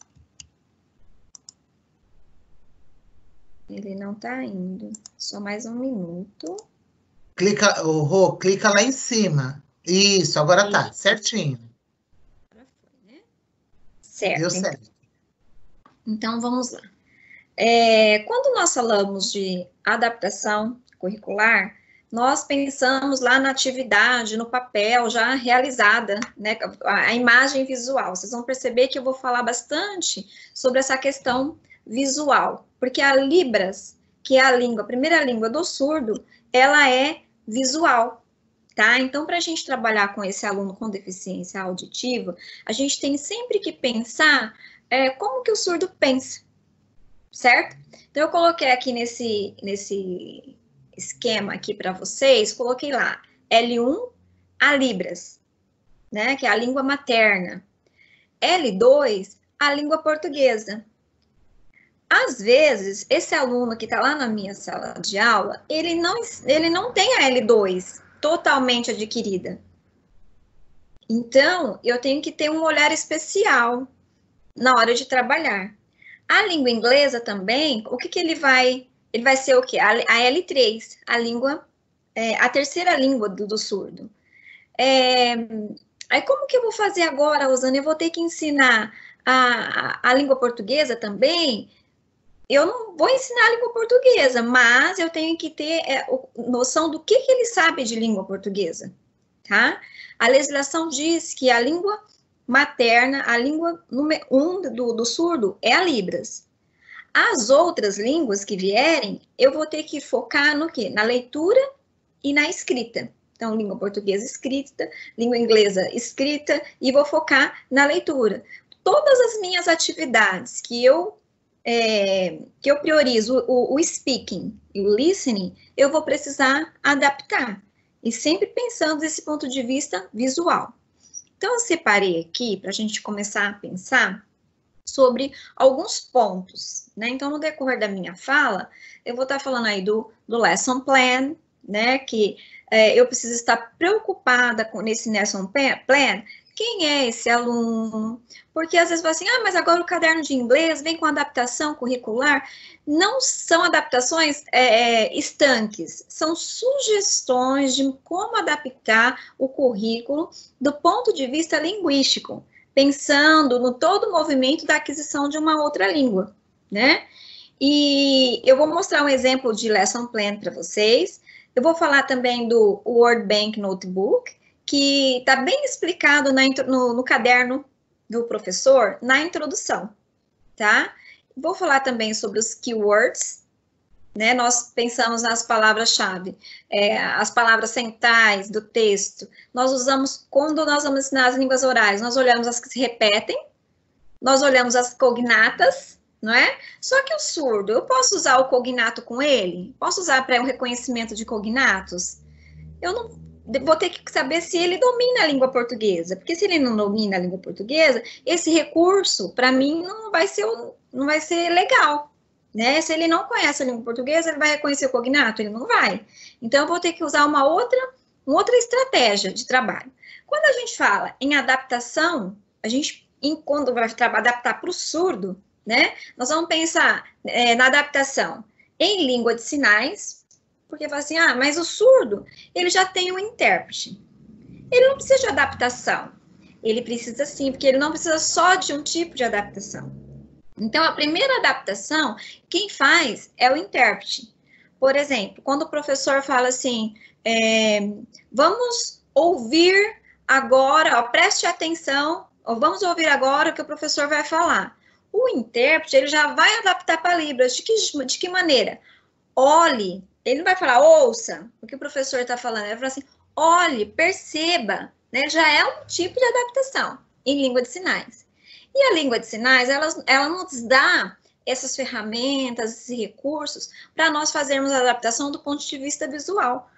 Speaker 7: Ele não está indo. Só mais um minuto.
Speaker 1: Clica, oh, Rô, clica lá em cima. Isso, agora tá, certinho.
Speaker 7: Agora foi, né? Certo.
Speaker 1: Deu
Speaker 7: então-
Speaker 1: certo.
Speaker 7: Então, vamos lá. É, quando nós falamos de adaptação curricular, nós pensamos lá na atividade, no papel já realizada, né, a, a imagem visual. Vocês vão perceber que eu vou falar bastante sobre essa questão visual, porque a Libras, que é a língua, a primeira língua do surdo, ela é visual, tá? Então, para a gente trabalhar com esse aluno com deficiência auditiva, a gente tem sempre que pensar é, como que o surdo pensa, certo? Então, eu coloquei aqui nesse, nesse esquema aqui para vocês, coloquei lá L um, a Libras, né, que é a língua materna. L dois, a língua portuguesa. Às vezes, esse aluno que está lá na minha sala de aula, ele não, ele não tem a L dois totalmente adquirida. Então, eu tenho que ter um olhar especial na hora de trabalhar. A língua inglesa também, o que, que ele vai... Ele vai ser o quê? A, a L três, a língua... É, a terceira língua do, do surdo. É, aí, como que eu vou fazer agora, Rosana? Eu vou ter que ensinar a, a, a língua portuguesa também? Eu não vou ensinar a língua portuguesa, mas eu tenho que ter é, noção do que, que ele sabe de língua portuguesa, tá? A legislação diz que a língua materna, a língua número um do, do surdo é a Libras. As outras línguas que vierem, eu vou ter que focar no quê? Na leitura e na escrita. Então, língua portuguesa escrita, língua inglesa escrita, e vou focar na leitura. Todas as minhas atividades que eu, é, que eu priorizo, o, o speaking e o listening, eu vou precisar adaptar. E sempre pensando desse ponto de vista visual. Então, eu separei aqui, para a gente começar a pensar sobre alguns pontos, né? Então, no decorrer da minha fala, eu vou estar falando aí do, do lesson plan, né? Que é, eu preciso estar preocupada com esse lesson plan. Quem é esse aluno? Porque às vezes vai assim, ah, mas agora o caderno de inglês vem com adaptação curricular. Não são adaptações é, estanques, são sugestões de como adaptar o currículo do ponto de vista linguístico, pensando no todo o movimento da aquisição de uma outra língua, né? E eu vou mostrar um exemplo de lesson plan para vocês. Eu vou falar também do Word Bank Notebook, que está bem explicado na, no, no caderno do professor, na introdução, tá? Vou falar também sobre os keywords, né? Nós pensamos nas palavras-chave, é, as palavras centrais do texto. Nós usamos, quando nós vamos ensinar as línguas orais, nós olhamos as que se repetem, nós olhamos as cognatas, não é? Só que o surdo, eu posso usar o cognato com ele? Posso usar para um reconhecimento de cognatos? Eu não vou ter que saber se ele domina a língua portuguesa, porque se ele não domina a língua portuguesa, esse recurso, para mim, não vai ser, não vai ser legal, né? Se ele não conhece a língua portuguesa, ele vai reconhecer o cognato? Ele não vai. Então, eu vou ter que usar uma outra, uma outra estratégia de trabalho. Quando a gente fala em adaptação, a gente, em, quando vai adaptar para o surdo, né? Nós vamos pensar é, na adaptação em língua de sinais, porque fala assim, ah, mas o surdo, ele já tem um intérprete. Ele não precisa de adaptação. Ele precisa sim, porque ele não precisa só de um tipo de adaptação. Então, a primeira adaptação, quem faz é o intérprete. Por exemplo, quando o professor fala assim, é, vamos ouvir agora, ó, preste atenção, ó, vamos ouvir agora o que o professor vai falar. O intérprete, ele já vai adaptar para Libras. De que, de que maneira? Olhe, ele não vai falar, ouça, o que o professor está falando. Ele vai falar assim, olhe, perceba, né? Já é um tipo de adaptação em língua de sinais. E a língua de sinais, ela, ela nos dá essas ferramentas, esses recursos, para nós fazermos a adaptação do ponto de vista visual.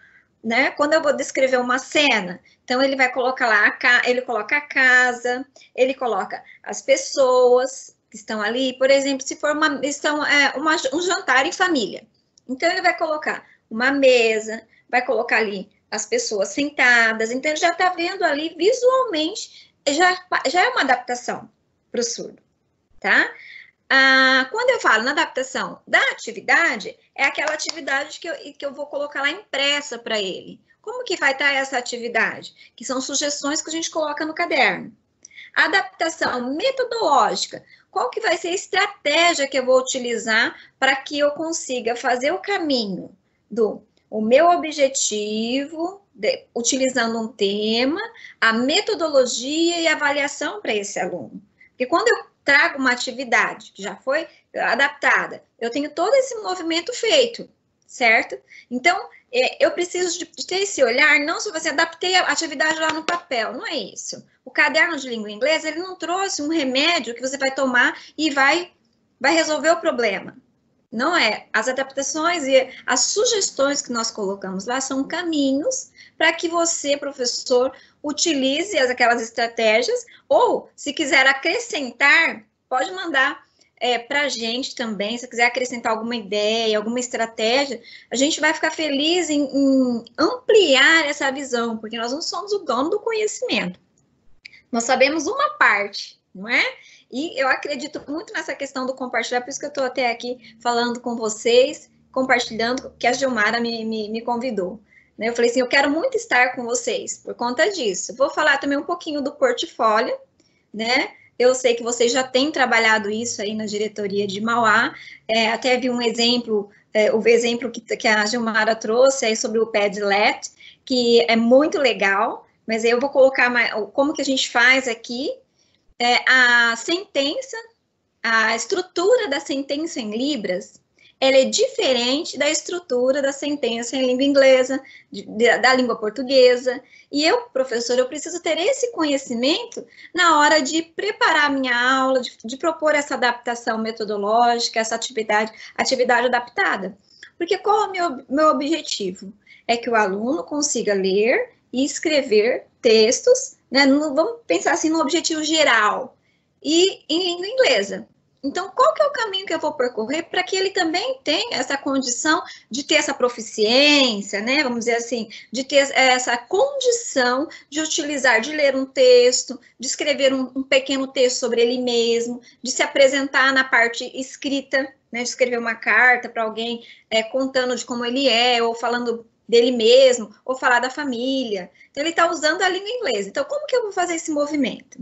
Speaker 7: né? Quando eu vou descrever uma cena, então ele vai colocar lá, a ca... ele coloca a casa, ele coloca as pessoas que estão ali, por exemplo, se for uma, estão, é, uma, um jantar em família. Então ele vai colocar uma mesa, vai colocar ali as pessoas sentadas, então ele já está vendo ali visualmente, já, já é uma adaptação para o surdo, tá? Ah, quando eu falo na adaptação da atividade, é aquela atividade que eu, que eu vou colocar lá impressa para ele. Como que vai estar essa atividade? Que são sugestões que a gente coloca no caderno. A adaptação metodológica, qual que vai ser a estratégia que eu vou utilizar para que eu consiga fazer o caminho do o meu objetivo, de, utilizando um tema, a metodologia e a avaliação para esse aluno. Porque quando eu trago uma atividade que já foi adaptada, eu tenho todo esse movimento feito, certo? Então, eu preciso de ter esse olhar, não se você adaptei a atividade lá no papel, não é isso. O caderno de língua inglesa, ele não trouxe um remédio que você vai tomar e vai, vai resolver o problema. Não é. As adaptações e as sugestões que nós colocamos lá são caminhos para que você, professor, utilize aquelas estratégias, ou, se quiser acrescentar, pode mandar é, para a gente também, se quiser acrescentar alguma ideia, alguma estratégia, a gente vai ficar feliz em, em ampliar essa visão, porque nós não somos o dono do conhecimento. Nós sabemos uma parte, não é? E eu acredito muito nessa questão do compartilhar, por isso que eu estou até aqui falando com vocês, compartilhando, que a Gilmara me, me, me convidou. Eu falei assim, eu quero muito estar com vocês por conta disso. Vou falar também um pouquinho do portfólio, né? Eu sei que vocês já têm trabalhado isso aí na diretoria de Mauá. É, até vi um exemplo, é, o exemplo que, que a Gilmara trouxe aí sobre o Padlet, que é muito legal, mas eu vou colocar mais, como que a gente faz aqui. É, a sentença, a estrutura da sentença em Libras, ela é diferente da estrutura da sentença em língua inglesa, de, de, da língua portuguesa. E eu, professor, eu preciso ter esse conhecimento na hora de preparar a minha aula, de, de propor essa adaptação metodológica, essa atividade, atividade adaptada. Porque qual é o meu, meu objetivo? É que o aluno consiga ler e escrever textos, né? No, vamos pensar assim no objetivo geral, e em língua inglesa. Então, qual que é o caminho que eu vou percorrer para que ele também tenha essa condição de ter essa proficiência, né? Vamos dizer assim, de ter essa condição de utilizar, de ler um texto, de escrever um, um pequeno texto sobre ele mesmo, de se apresentar na parte escrita, né? De escrever uma carta para alguém é, contando de como ele é, ou falando dele mesmo, ou falar da família. Então, ele está usando a língua inglesa. Então, como que eu vou fazer esse movimento?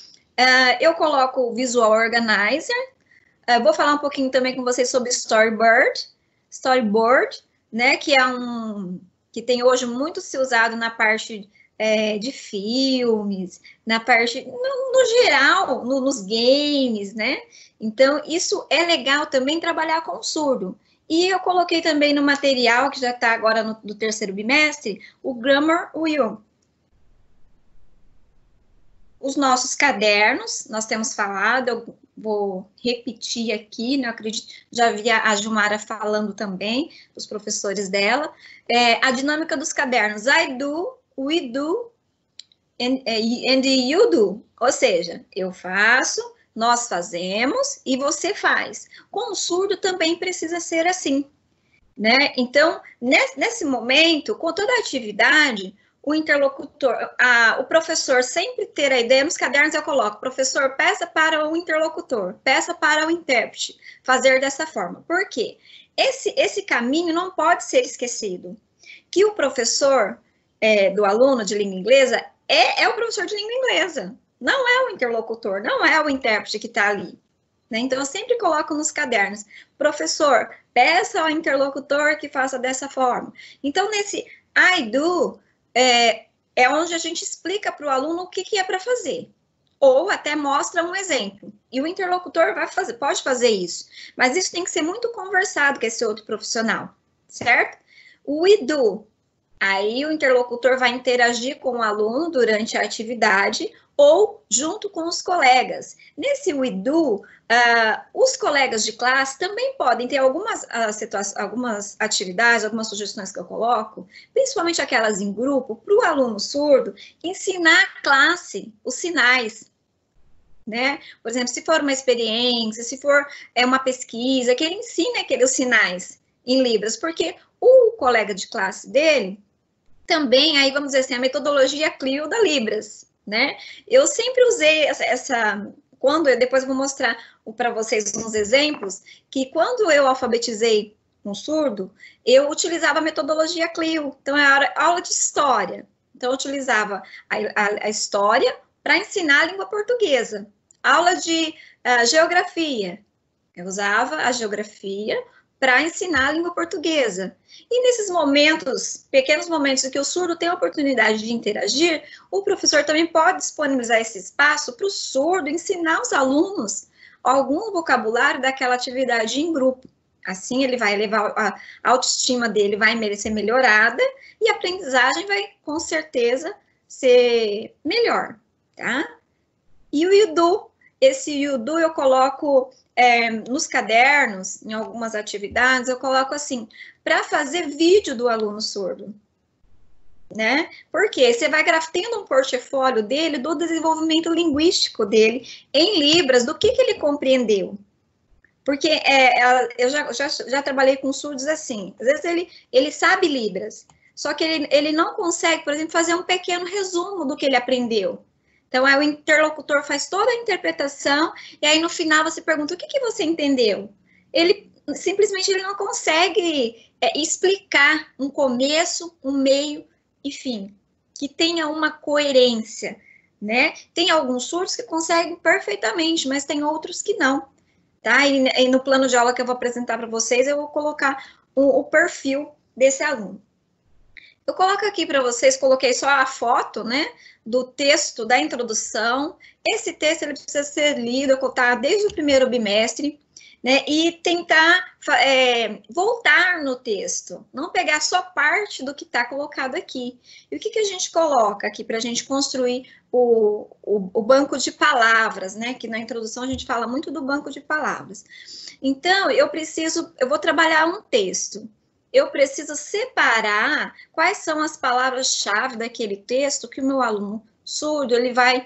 Speaker 7: Uh, eu coloco o Visual Organizer, uh, vou falar um pouquinho também com vocês sobre Storyboard, Storyboard, né, que é um, que tem hoje muito se usado na parte é, de filmes, na parte, no, no geral, no, nos games, né, então isso é legal também trabalhar com o surdo. E eu coloquei também no material, que já está agora no, no terceiro bimestre, o Grammar Wheel. Os nossos cadernos, nós temos falado, eu vou repetir aqui, né, eu acredito, já vi a Gilmara falando também, os professores dela, é, a dinâmica dos cadernos, I do, we do, and, and you do, ou seja, eu faço, nós fazemos e você faz. Com o surdo também precisa ser assim, né? Então, nesse, nesse momento, com toda a atividade, o interlocutor, a, o professor sempre ter a ideia, nos cadernos eu coloco, professor, peça para o interlocutor, peça para o intérprete, fazer dessa forma. Por quê? Esse, esse caminho não pode ser esquecido, que o professor é, do aluno de língua inglesa é, é o professor de língua inglesa, não é o interlocutor, não é o intérprete que está ali. Né? Então, eu sempre coloco nos cadernos, professor, peça ao interlocutor que faça dessa forma. Então, nesse I do, É, é onde a gente explica para o aluno o que, que é para fazer, ou até mostra um exemplo, e o interlocutor vai fazer, pode fazer isso, mas isso tem que ser muito conversado com esse outro profissional, certo? O we do, aí o interlocutor vai interagir com o aluno durante a atividade, ou junto com os colegas. Nesse we do, uh, os colegas de classe também podem ter algumas, uh, situações, algumas atividades, algumas sugestões que eu coloco, principalmente aquelas em grupo, para o aluno surdo ensinar a classe os sinais. Né? Por exemplo, se for uma experiência, se for é, uma pesquisa, que ele ensine aqueles sinais em Libras, porque o colega de classe dele também, aí vamos dizer assim, a metodologia Clio da Libras, né? Eu sempre usei essa, essa quando eu depois vou mostrar para vocês uns exemplos, que quando eu alfabetizei um surdo, eu utilizava a metodologia Clio, então era aula de história, então eu utilizava a, a, a história para ensinar a língua portuguesa, aula de uh, geografia, eu usava a geografia para ensinar a língua portuguesa. E nesses momentos, pequenos momentos em que o surdo tem a oportunidade de interagir, o professor também pode disponibilizar esse espaço para o surdo ensinar os alunos algum vocabulário daquela atividade em grupo. Assim, ele vai levar, a autoestima dele vai ser melhorada e a aprendizagem vai, com certeza, ser melhor, tá? E o you do, esse you do eu coloco... É, nos cadernos, em algumas atividades, eu coloco assim, para fazer vídeo do aluno surdo, né? Porque você vai tendo um portfólio dele, do desenvolvimento linguístico dele, em Libras, do que, que ele compreendeu. Porque é, eu já, já, já trabalhei com surdos assim, às vezes ele, ele sabe Libras, só que ele, ele não consegue, por exemplo, fazer um pequeno resumo do que ele aprendeu. Então, aí o interlocutor faz toda a interpretação, e aí no final você pergunta, o que, que você entendeu? Ele, simplesmente, ele não consegue é, explicar um começo, um meio e fim, que tenha uma coerência, né? Tem alguns surdos que conseguem perfeitamente, mas tem outros que não, tá? E, e no plano de aula que eu vou apresentar para vocês, eu vou colocar o, o perfil desse aluno. Eu coloco aqui para vocês, coloquei só a foto, né, do texto da introdução. Esse texto ele precisa ser lido, contar desde o primeiro bimestre, né, e tentar é, voltar no texto, não pegar só parte do que está colocado aqui. E o que, que a gente coloca aqui para a gente construir o, o, o banco de palavras, né, que na introdução a gente fala muito do banco de palavras. Então, eu preciso, eu vou trabalhar um texto. Eu preciso separar quais são as palavras-chave daquele texto que o meu aluno surdo, ele vai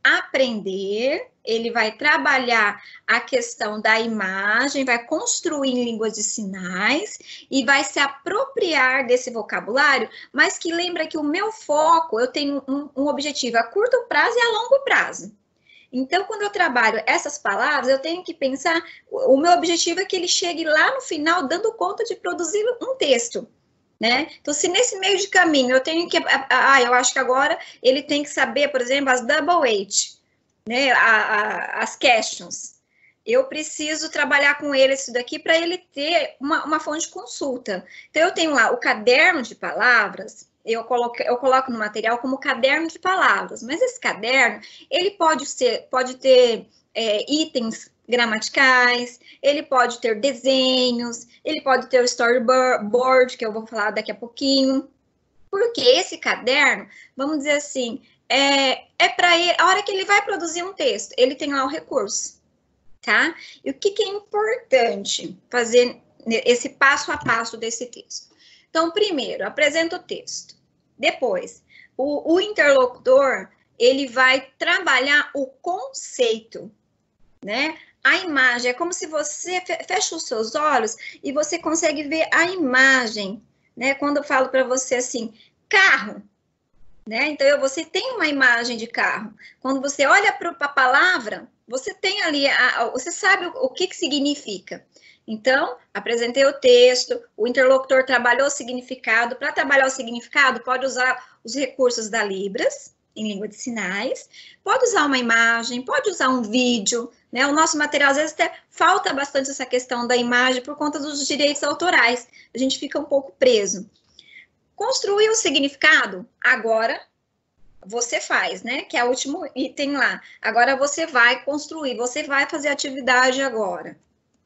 Speaker 7: aprender, ele vai trabalhar a questão da imagem, vai construir em línguas de sinais e vai se apropriar desse vocabulário, mas que lembra que o meu foco, eu tenho um, um objetivo a curto prazo e a longo prazo. Então, quando eu trabalho essas palavras, eu tenho que pensar, o meu objetivo é que ele chegue lá no final dando conta de produzir um texto, né? Então, se nesse meio de caminho eu tenho que, ah, eu acho que agora ele tem que saber, por exemplo, as double H, né, a, a, as questions, eu preciso trabalhar com ele isso daqui para ele ter uma, uma fonte de consulta. Então, eu tenho lá o caderno de palavras, Eu coloco, eu coloco no material como caderno de palavras, mas esse caderno, ele pode ser, pode ter é, itens gramaticais, ele pode ter desenhos, ele pode ter o storyboard, que eu vou falar daqui a pouquinho, porque esse caderno, vamos dizer assim, é, é para ele, a hora que ele vai produzir um texto, ele tem lá o recurso, tá? E o que, que é importante fazer esse passo a passo desse texto? Então, primeiro, apresenta o texto. Depois, o, o interlocutor, ele vai trabalhar o conceito, né? A imagem, é como se você fecha os seus olhos e você consegue ver a imagem, né? Quando eu falo para você assim, carro, né? Então, você tem uma imagem de carro. Quando você olha para a palavra, você tem ali, a, você sabe o, o que, que significa. Então, apresentei o texto, o interlocutor trabalhou o significado. Para trabalhar o significado, pode usar os recursos da Libras, em língua de sinais, pode usar uma imagem, pode usar um vídeo, né? O nosso material, às vezes, até falta bastante essa questão da imagem por conta dos direitos autorais. A gente fica um pouco preso. Construir o significado, agora você faz, né? Que é o último item lá. Agora você vai construir, você vai fazer a atividade agora.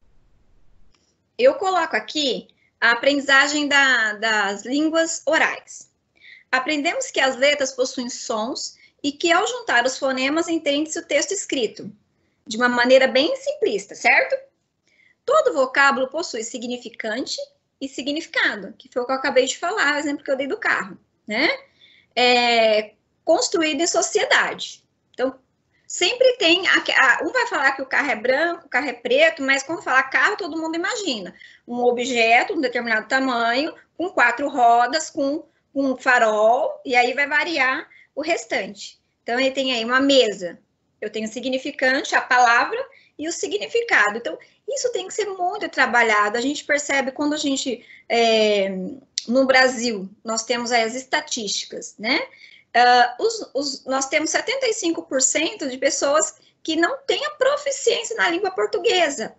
Speaker 7: Eu coloco aqui a aprendizagem da, das línguas orais. Aprendemos que as letras possuem sons e que ao juntar os fonemas entende-se o texto escrito, de uma maneira bem simplista, certo? Todo vocábulo possui significante e significado, que foi o que eu acabei de falar, o exemplo que eu dei do carro, né? É, construído em sociedade. Então, sempre tem, a, a, um vai falar que o carro é branco, o carro é preto, mas quando fala carro, todo mundo imagina um objeto, um determinado tamanho, com quatro rodas, com um farol, e aí vai variar o restante. Então, ele tem aí uma mesa, eu tenho o significante, a palavra e o significado. Então, isso tem que ser muito trabalhado. A gente percebe quando a gente, é, no Brasil, nós temos aí as estatísticas, né? Uh, os, os, nós temos setenta e cinco por cento de pessoas que não têm a proficiência na língua portuguesa,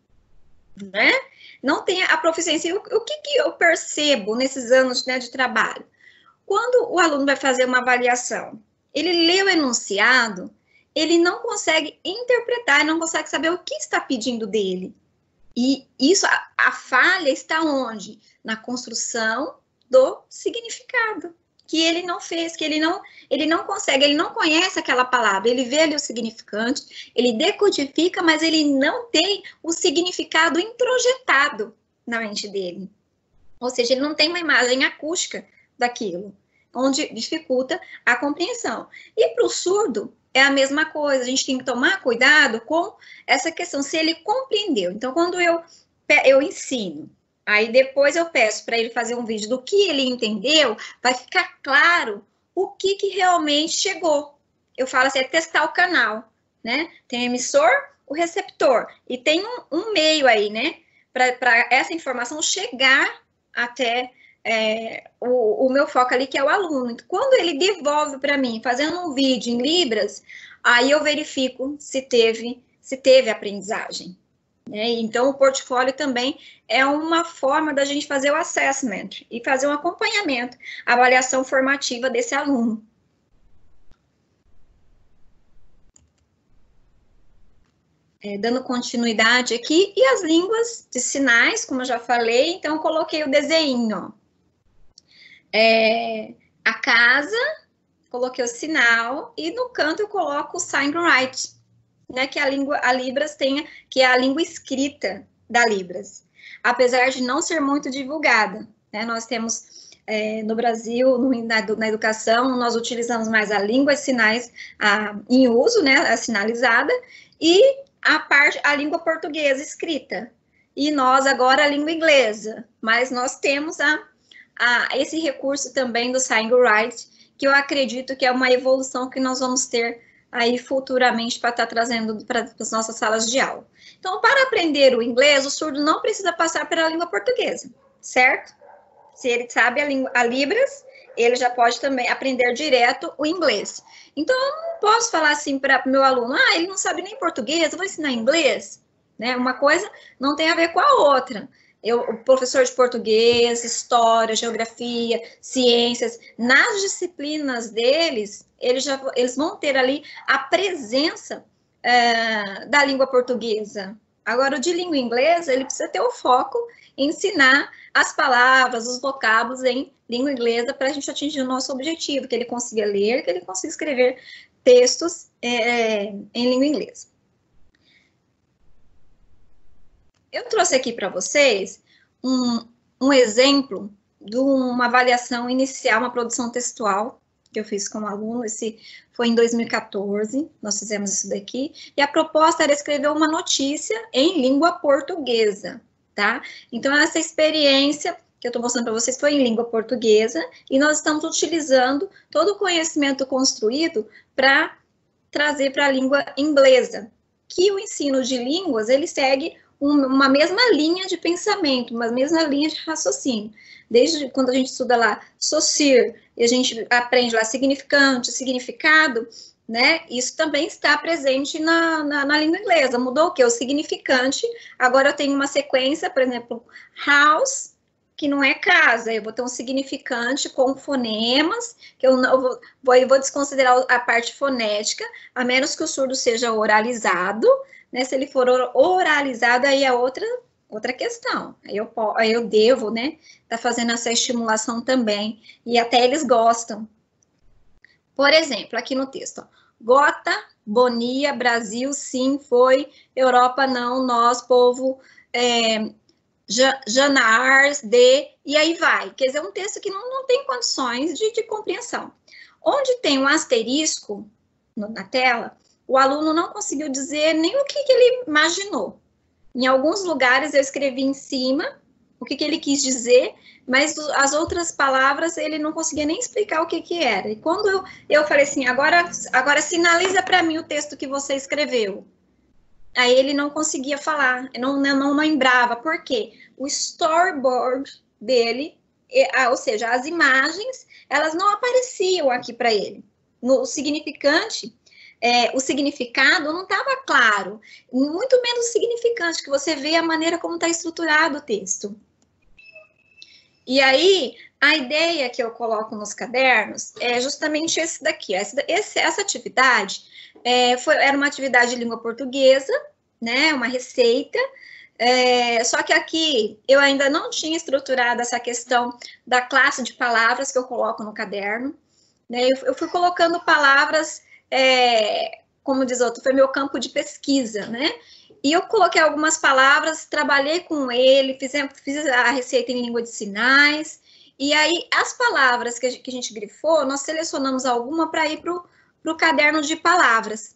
Speaker 7: né? Não tem a proficiência. O, o que, que eu percebo nesses anos, né, de trabalho? Quando o aluno vai fazer uma avaliação, ele lê o enunciado, ele não consegue interpretar, não consegue saber o que está pedindo dele. E isso, a, a falha está onde? Na construção do significado, que ele não fez, que ele não, ele não consegue, ele não conhece aquela palavra, ele vê ali o significante, ele decodifica, mas ele não tem o significado introjetado na mente dele. Ou seja, ele não tem uma imagem acústica daquilo, onde dificulta a compreensão. E para o surdo, é a mesma coisa, a gente tem que tomar cuidado com essa questão, se ele compreendeu. Então, quando eu, eu ensino, aí depois eu peço para ele fazer um vídeo do que ele entendeu, vai ficar claro o que, que realmente chegou. Eu falo assim, é testar o canal, né? Tem o emissor, o receptor, e tem um, um meio aí, né? Para essa informação chegar até é, o, o meu foco ali, que é o aluno. Então, quando ele devolve para mim, fazendo um vídeo em Libras, aí eu verifico se teve, se teve aprendizagem. Né? Então, o portfólio também é uma forma da gente fazer o assessment e fazer um acompanhamento, avaliação formativa desse aluno. É, dando continuidade aqui, e as línguas de sinais, como eu já falei, então eu coloquei o desenho. É, a casa, coloquei o sinal, e no canto eu coloco o sign write, né, que a língua, a Libras tenha, que é a língua escrita da Libras, apesar de não ser muito divulgada, né, nós temos é, no Brasil, no, na, na educação, nós utilizamos mais a língua de sinais a, em uso, né, a sinalizada, e a parte, a língua portuguesa escrita, e nós agora a língua inglesa, mas nós temos a, a, esse recurso também do sign write, que eu acredito que é uma evolução que nós vamos ter aí futuramente para estar trazendo para as nossas salas de aula. Então, para aprender o inglês, o surdo não precisa passar pela língua portuguesa, certo? Se ele sabe a, língua, a Libras, ele já pode também aprender direto o inglês. Então, eu não posso falar assim para o meu aluno, ah, ele não sabe nem português, eu vou ensinar inglês, né? Uma coisa não tem a ver com a outra. Eu, o professor de português, história, geografia, ciências, nas disciplinas deles, eles, já, eles vão ter ali a presença é, da língua portuguesa. Agora, o de língua inglesa, ele precisa ter o foco em ensinar as palavras, os vocábulos em língua inglesa para a gente atingir o nosso objetivo, que ele consiga ler, que ele consiga escrever textos é, em língua inglesa. Eu trouxe aqui para vocês um, um exemplo de uma avaliação inicial, uma produção textual que eu fiz com um aluno. Esse foi em dois mil e quatorze, nós fizemos isso daqui, e a proposta era escrever uma notícia em língua portuguesa, tá? Então, essa experiência que eu estou mostrando para vocês foi em língua portuguesa, e nós estamos utilizando todo o conhecimento construído para trazer para a língua inglesa, que o ensino de línguas, ele segue uma mesma linha de pensamento, uma mesma linha de raciocínio. Desde quando a gente estuda lá Saussure, e a gente aprende lá significante, significado, né? Isso também está presente na, na, na língua inglesa. Mudou o quê? O significante. Agora eu tenho uma sequência, por exemplo, house, que não é casa. Eu vou ter um significante com fonemas, que eu não vou, vou, eu vou desconsiderar a parte fonética, a menos que o surdo seja oralizado. Né, se ele for oralizado, aí é outra, outra questão. Aí eu, aí eu devo, né, tá fazendo essa estimulação também. E até eles gostam. Por exemplo, aqui no texto, ó, Gota, Bonia, Brasil, sim, foi, Europa, não, nós, povo, é, Janars, de, e aí vai. Quer dizer, um texto que não, não tem condições de, de compreensão. Onde tem um asterisco no, na tela, o aluno não conseguiu dizer nem o que, que ele imaginou. Em alguns lugares eu escrevi em cima o que, que ele quis dizer, mas as outras palavras ele não conseguia nem explicar o que, que era. E quando eu, eu falei assim, agora, agora sinaliza para mim o texto que você escreveu. Aí ele não conseguia falar, não, não, não lembrava. Por quê? O storyboard dele, ou seja, as imagens, elas não apareciam aqui para ele. No significante, é, o significado não estava claro, muito menos significante, que você vê a maneira como está estruturado o texto. E aí, a ideia que eu coloco nos cadernos é justamente esse daqui. Essa, esse, essa atividade é, foi, era uma atividade de língua portuguesa, né, uma receita, é, só que aqui eu ainda não tinha estruturado essa questão da classe de palavras que eu coloco no caderno, né, eu, eu fui colocando palavras, é, como diz outro, foi meu campo de pesquisa, né, e eu coloquei algumas palavras, trabalhei com ele, fiz, fiz a receita em língua de sinais, e aí as palavras que a gente, que a gente grifou, nós selecionamos alguma para ir para o caderno de palavras.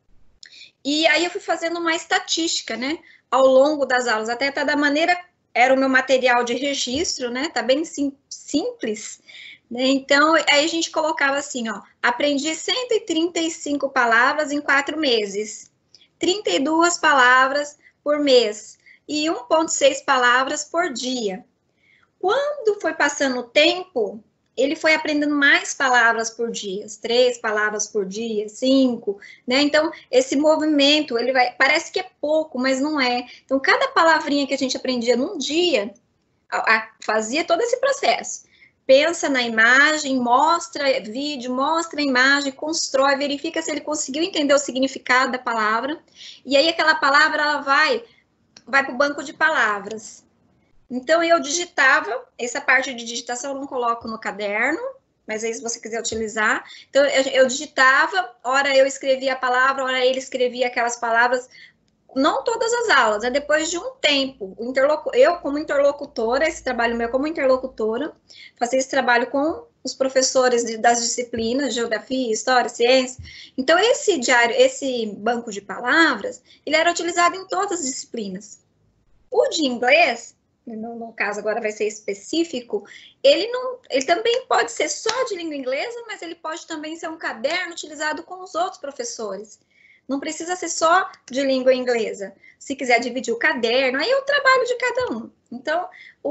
Speaker 7: E aí eu fui fazendo uma estatística, né, ao longo das aulas, até tá da maneira, era o meu material de registro, né, tá bem sim, simples, né, então aí a gente colocava assim, ó, aprendi cento e trinta e cinco palavras em quatro meses, trinta e duas palavras por mês e um vírgula seis palavras por dia. Quando foi passando o tempo, ele foi aprendendo mais palavras por dia, três palavras por dia, cinco, né? Então, esse movimento, ele vai, parece que é pouco, mas não é. Então, cada palavrinha que a gente aprendia num dia, a, a, fazia todo esse processo. Pensa na imagem, mostra vídeo, mostra a imagem, constrói, verifica se ele conseguiu entender o significado da palavra, e aí aquela palavra, ela vai, vai para o banco de palavras. Então, eu digitava, essa parte de digitação eu não coloco no caderno, mas aí se você quiser utilizar, então eu, eu digitava, ora eu escrevia a palavra, ora ele escrevia aquelas palavras, não todas as aulas, né? Depois de um tempo, o interlocu eu como interlocutora, esse trabalho meu como interlocutora, fazia esse trabalho com os professores de, das disciplinas, geografia, história, ciência, então esse diário, esse banco de palavras, ele era utilizado em todas as disciplinas. O de inglês, no, no caso agora vai ser específico, ele, não, ele também pode ser só de língua inglesa, mas ele pode também ser um caderno utilizado com os outros professores. Não precisa ser só de língua inglesa. Se quiser dividir o caderno, aí é o trabalho de cada um. Então,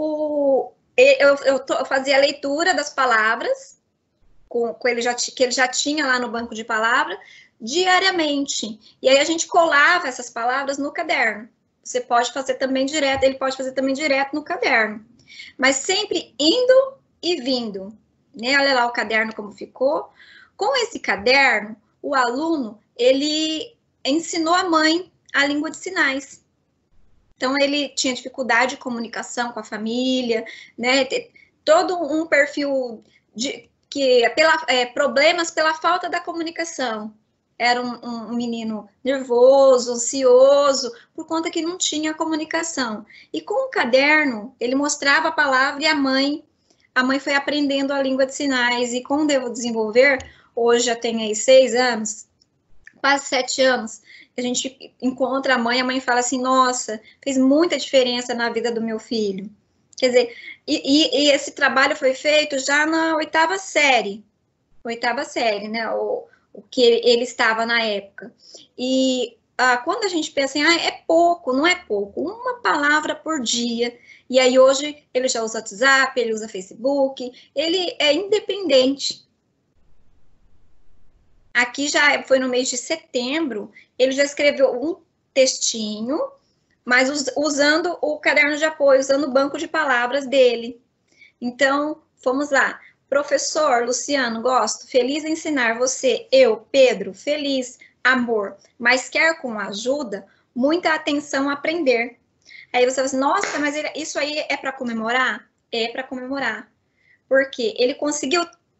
Speaker 7: o, eu, eu, tô, eu fazia a leitura das palavras, com, com ele já, que ele já tinha lá no banco de palavras, diariamente. E aí a gente colava essas palavras no caderno. Você pode fazer também direto, ele pode fazer também direto no caderno. Mas sempre indo e vindo. Né? Olha lá o caderno como ficou. Com esse caderno, o aluno, ele ensinou a mãe a língua de sinais. Então, ele tinha dificuldade de comunicação com a família, né? Todo um perfil de que, pela, é, problemas pela falta da comunicação. Era um, um menino nervoso, ansioso, por conta que não tinha comunicação. E com o caderno, ele mostrava a palavra e a mãe, a mãe foi aprendendo a língua de sinais. E com o desenvolver, hoje já tem aí seis anos, quase sete anos, a gente encontra a mãe, a mãe fala assim, nossa, fez muita diferença na vida do meu filho. Quer dizer, e, e, e esse trabalho foi feito já na oitava série, oitava série, né, o, o que ele, ele estava na época. E ah, quando a gente pensa em, ah, é pouco, não é pouco, uma palavra por dia, e aí hoje ele já usa WhatsApp, ele usa Facebook, ele é independente. Aqui já foi no mês de setembro, ele já escreveu um textinho, mas us, usando o caderno de apoio, usando o banco de palavras dele. Então, vamos lá. Professor Luciano, gosto, feliz em ensinar você. Eu, Pedro, feliz, amor, mas quer com ajuda, muita atenção a aprender. Aí você fala assim, nossa, mas ele, isso aí é para comemorar? É para comemorar. Porque ele conseguiu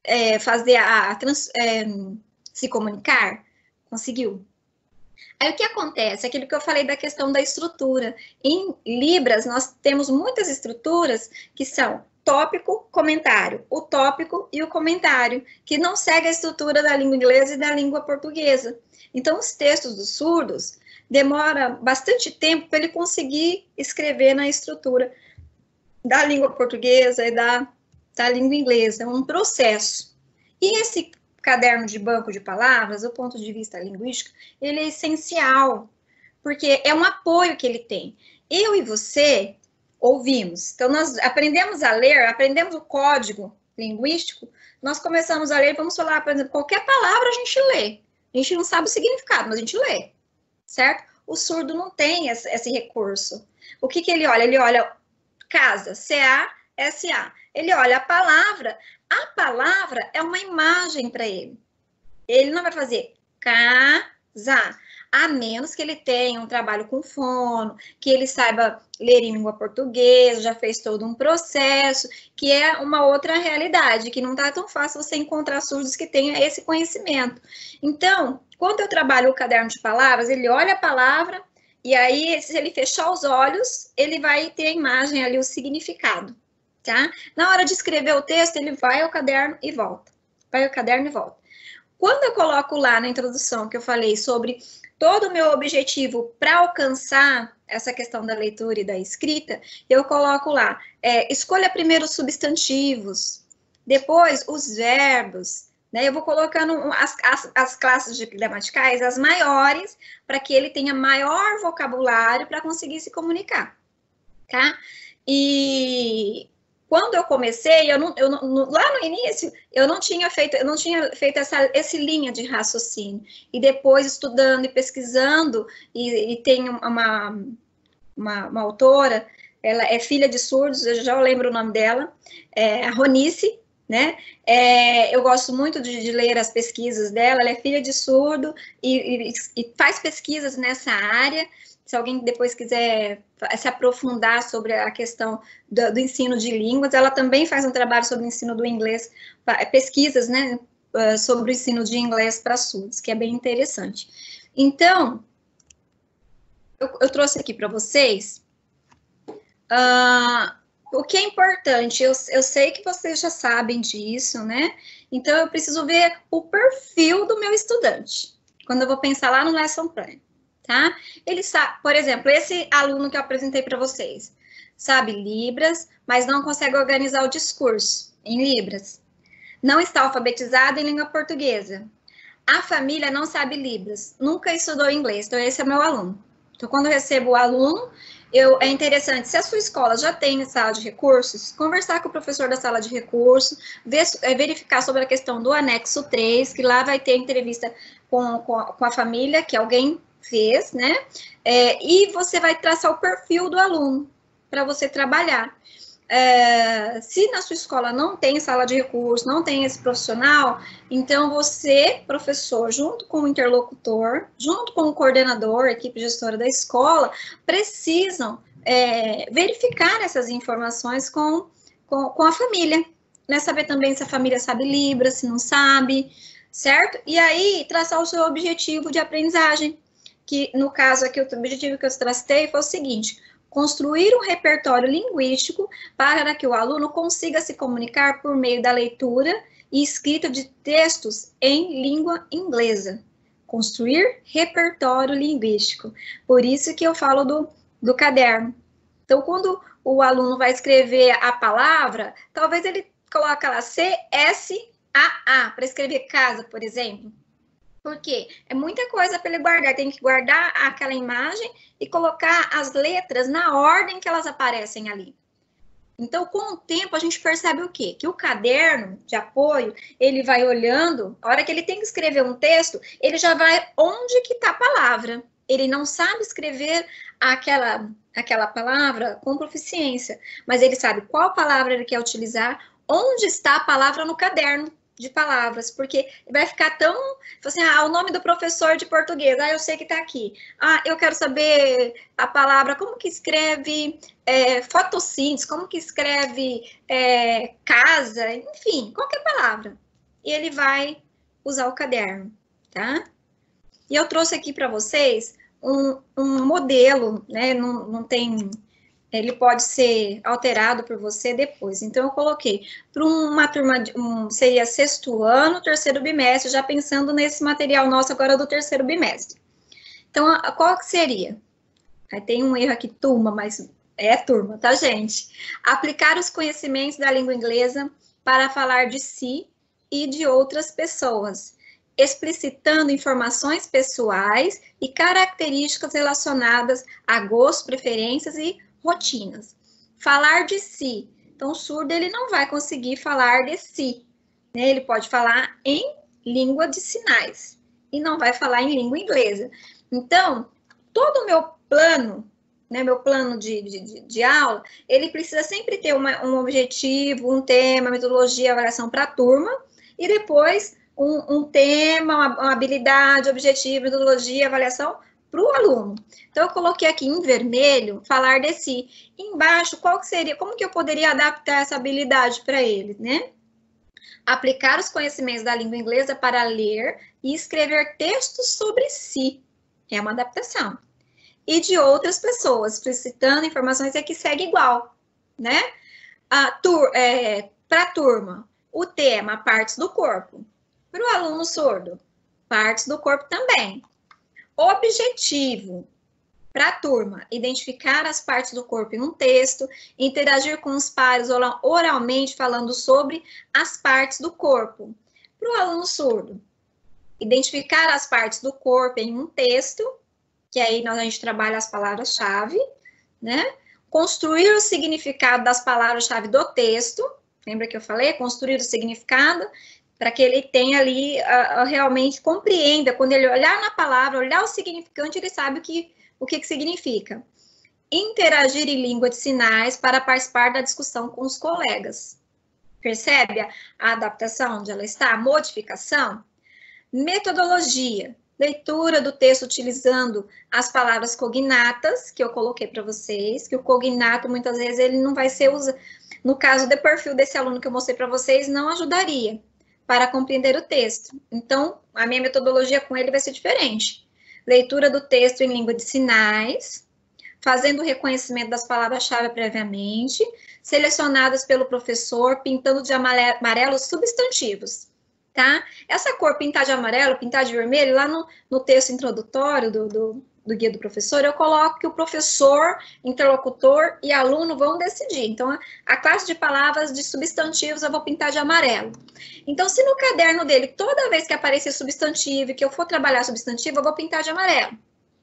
Speaker 7: é, fazer a, a trans, é, se comunicar? Conseguiu. Aí o que acontece? Aquilo que eu falei da questão da estrutura. Em Libras, nós temos muitas estruturas que são tópico, comentário, o tópico e o comentário, que não segue a estrutura da língua inglesa e da língua portuguesa. Então, os textos dos surdos demora bastante tempo para ele conseguir escrever na estrutura da língua portuguesa e da, da língua inglesa. É um processo. E esse caderno de banco de palavras, do ponto de vista linguístico, ele é essencial, porque é um apoio que ele tem. Eu e você ouvimos. Então, nós aprendemos a ler, aprendemos o código linguístico, nós começamos a ler, vamos falar, por exemplo, qualquer palavra a gente lê. A gente não sabe o significado, mas a gente lê, certo? O surdo não tem esse, esse recurso. O que que ele olha? Ele olha casa, C A S A. Ele olha a palavra, a palavra é uma imagem para ele. Ele não vai fazer casa, a menos que ele tenha um trabalho com fono, que ele saiba ler em língua portuguesa, já fez todo um processo, que é uma outra realidade, que não está tão fácil você encontrar surdos que tenham esse conhecimento. Então, quando eu trabalho o caderno de palavras, ele olha a palavra, e aí, se ele fechar os olhos, ele vai ter a imagem ali, o significado, tá? Na hora de escrever o texto, ele vai ao caderno e volta. Vai ao caderno e volta. Quando eu coloco lá na introdução, que eu falei sobre todo o meu objetivo para alcançar essa questão da leitura e da escrita, eu coloco lá, é, escolha primeiro os substantivos, depois os verbos, né? Eu vou colocando as, as, as classes de gramaticais, as maiores, para que ele tenha maior vocabulário para conseguir se comunicar, tá? E quando eu comecei, eu não, eu não, lá no início, eu não tinha feito, eu não tinha feito essa, essa linha de raciocínio. E depois, estudando e pesquisando, e, e tem uma, uma, uma autora, ela é filha de surdos, eu já lembro o nome dela, é a Ronice, né? É, eu gosto muito de, de ler as pesquisas dela, ela é filha de surdo e, e, e faz pesquisas nessa área. Se alguém depois quiser se aprofundar sobre a questão do, do ensino de línguas, ela também faz um trabalho sobre o ensino do inglês, pesquisas, né, sobre o ensino de inglês para surdos, que é bem interessante. Então, eu, eu trouxe aqui para vocês uh, o que é importante. Eu, eu sei que vocês já sabem disso, né? Então, eu preciso ver o perfil do meu estudante, quando eu vou pensar lá no lesson plan. Tá? Ele sabe, por exemplo, esse aluno que eu apresentei para vocês, sabe Libras, mas não consegue organizar o discurso em Libras. Não está alfabetizado em língua portuguesa. A família não sabe Libras, nunca estudou inglês, então esse é meu aluno. Então, quando eu recebo o aluno, eu, é interessante, se a sua escola já tem sala de recursos, conversar com o professor da sala de recursos, ver, é, verificar sobre a questão do anexo três, que lá vai ter entrevista com, com, a, com a família, que alguém fez, né? É, e você vai traçar o perfil do aluno para você trabalhar. É, se na sua escola não tem sala de recursos, não tem esse profissional, então você, professor, junto com o interlocutor, junto com o coordenador, a equipe gestora da escola, precisam é, verificar essas informações com, com, com a família, né? Saber também se a família sabe Libras, se não sabe, certo? E aí, traçar o seu objetivo de aprendizagem, que no caso aqui, o objetivo que eu tracei foi o seguinte: construir um repertório linguístico para que o aluno consiga se comunicar por meio da leitura e escrita de textos em língua inglesa. Construir repertório linguístico. Por isso que eu falo do, do caderno. Então, quando o aluno vai escrever a palavra, talvez ele coloque lá C S A A, para escrever casa, por exemplo. Por quê? É muita coisa para ele guardar, tem que guardar aquela imagem e colocar as letras na ordem que elas aparecem ali. Então, com o tempo, a gente percebe o quê? Que o caderno de apoio, ele vai olhando, a hora que ele tem que escrever um texto, ele já vai onde que está a palavra. Ele não sabe escrever aquela, aquela palavra com proficiência, mas ele sabe qual palavra ele quer utilizar, onde está a palavra no caderno de palavras, porque vai ficar tão, assim, ah, o nome do professor de português, ah, eu sei que tá aqui, ah, eu quero saber a palavra, como que escreve é, fotossíntese, como que escreve é, casa, enfim, qualquer palavra, e ele vai usar o caderno, tá? E eu trouxe aqui para vocês um, um modelo, né? Não, não tem... Ele pode ser alterado por você depois. Então, eu coloquei para uma turma, de, um, seria sexto ano, terceiro bimestre, já pensando nesse material nosso agora do terceiro bimestre. Então, a, qual que seria? Aí tem um erro aqui, turma, mas é turma, tá, gente? Aplicar os conhecimentos da língua inglesa para falar de si e de outras pessoas, explicitando informações pessoais e características relacionadas a gostos, preferências e rotinas. Falar de si. Então, o surdo, ele não vai conseguir falar de si, né? Ele pode falar em língua de sinais e não vai falar em língua inglesa. Então, todo o meu plano, né, meu plano de, de, de aula, ele precisa sempre ter uma, um objetivo, um tema, metodologia, avaliação para a turma, e depois um, um tema, uma, uma habilidade, objetivo, metodologia, avaliação para o aluno. Então, eu coloquei aqui em vermelho, falar de si. Embaixo, qual que seria, como que eu poderia adaptar essa habilidade para ele, né? Aplicar os conhecimentos da língua inglesa para ler e escrever textos sobre si. É uma adaptação. E de outras pessoas, explicitando informações, é que segue igual, né? É, para a turma, o tema, partes do corpo. Para o aluno surdo, partes do corpo também. Objetivo, para a turma, identificar as partes do corpo em um texto, interagir com os pares oralmente falando sobre as partes do corpo. Para o aluno surdo, identificar as partes do corpo em um texto, que aí nós, a gente trabalha as palavras-chave, né? Construir o significado das palavras-chave do texto, lembra que eu falei? Construir o significado, para que ele tenha ali, uh, uh, realmente compreenda, quando ele olhar na palavra, olhar o significante, ele sabe o que, o que, que significa. Interagir em língua de sinais para participar da discussão com os colegas. Percebe a, a adaptação onde ela está? A modificação. Metodologia. Leitura do texto utilizando as palavras cognatas, que eu coloquei para vocês, que o cognato, muitas vezes, ele não vai ser usado. No caso do perfil desse aluno que eu mostrei para vocês, não ajudaria para compreender o texto. Então, a minha metodologia com ele vai ser diferente. Leitura do texto em língua de sinais, fazendo o reconhecimento das palavras-chave previamente, selecionadas pelo professor, pintando de amarelo substantivos, tá? Essa cor pintar de amarelo, pintar de vermelho, lá no, no texto introdutório do, do, do guia do professor, eu coloco que o professor, interlocutor e aluno vão decidir. Então, a, a classe de palavras de substantivos eu vou pintar de amarelo. Então, se no caderno dele, toda vez que aparecer substantivo e que eu for trabalhar substantivo, eu vou pintar de amarelo.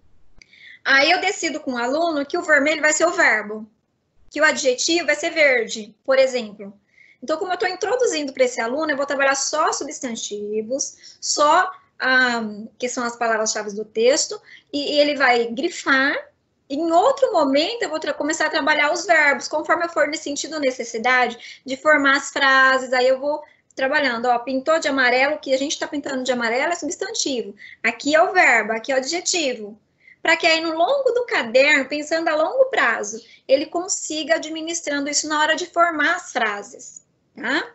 Speaker 7: Aí eu decido com o aluno que o vermelho vai ser o verbo, que o adjetivo vai ser verde, por exemplo. Então, como eu estou introduzindo para esse aluno, eu vou trabalhar só substantivos, só ah, que são as palavras-chave do texto, e, e ele vai grifar. E em outro momento, eu vou começar a trabalhar os verbos, conforme eu for nesse sentido necessidade de formar as frases. Aí eu vou trabalhando, ó, pintou de amarelo, o que a gente está pintando de amarelo é substantivo. Aqui é o verbo, aqui é o adjetivo. Para que aí no longo do caderno, pensando a longo prazo, ele consiga administrando isso na hora de formar as frases. Tá?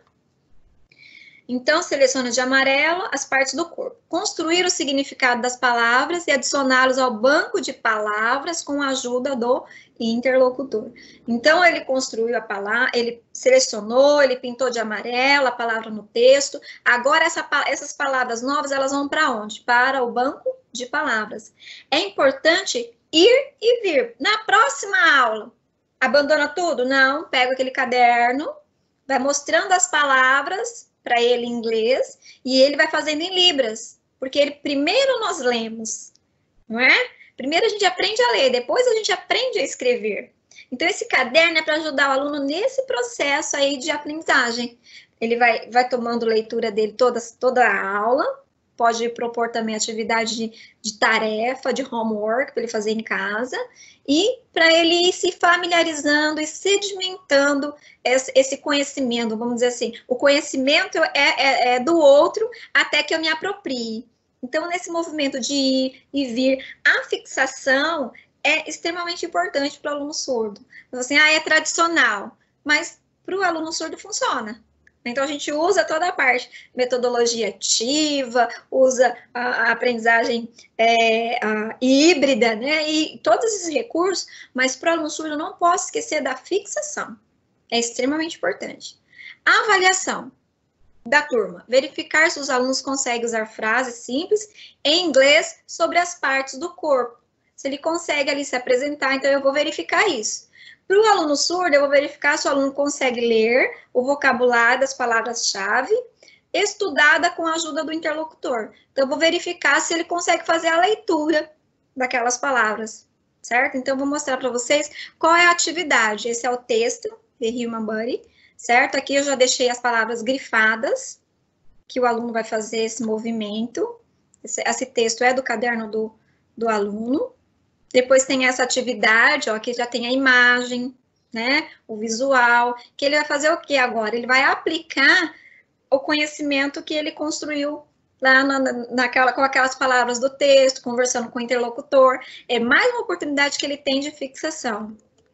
Speaker 7: Então, seleciona de amarelo as partes do corpo. Construir o significado das palavras e adicioná-los ao banco de palavras com a ajuda do interlocutor. Então, ele construiu a palavra, ele selecionou, ele pintou de amarelo a palavra no texto. Agora, essa, essas palavras novas, elas vão para onde? Para o banco de palavras. É importante ir e vir. Na próxima aula, abandona tudo? Não, pega aquele caderno, vai mostrando as palavras para ele em inglês e ele vai fazendo em libras, porque ele, primeiro nós lemos, não é? Primeiro a gente aprende a ler, depois a gente aprende a escrever. Então, esse caderno é para ajudar o aluno nesse processo aí de aprendizagem. Ele vai, vai tomando leitura dele toda, toda a aula, pode propor também atividade de, de tarefa, de homework, para ele fazer em casa, e para ele ir se familiarizando e sedimentando esse, esse conhecimento, vamos dizer assim, o conhecimento é, é, é do outro até que eu me aproprie. Então, nesse movimento de ir e vir, a fixação é extremamente importante para o aluno surdo. Então, assim, ah, é tradicional, mas para o aluno surdo funciona. Então, a gente usa toda a parte, metodologia ativa, usa a, a aprendizagem é, a híbrida, né, e todos esses recursos, mas para o aluno surdo eu não posso esquecer da fixação, é extremamente importante. A avaliação da turma, verificar se os alunos conseguem usar frases simples em inglês sobre as partes do corpo, se ele consegue ali se apresentar, então eu vou verificar isso. Para o aluno surdo, eu vou verificar se o aluno consegue ler o vocabulário das palavras-chave, estudada com a ajuda do interlocutor. Então, eu vou verificar se ele consegue fazer a leitura daquelas palavras, certo? Então, eu vou mostrar para vocês qual é a atividade. Esse é o texto, The Human Body, certo? Aqui eu já deixei as palavras grifadas, que o aluno vai fazer esse movimento. Esse, esse texto é do caderno do, do aluno. Depois tem essa atividade, ó, que já tem a imagem, né, o visual, que ele vai fazer o que agora? Ele vai aplicar o conhecimento que ele construiu lá na, naquela, com aquelas palavras do texto, conversando com o interlocutor. É mais uma oportunidade que ele tem de fixação.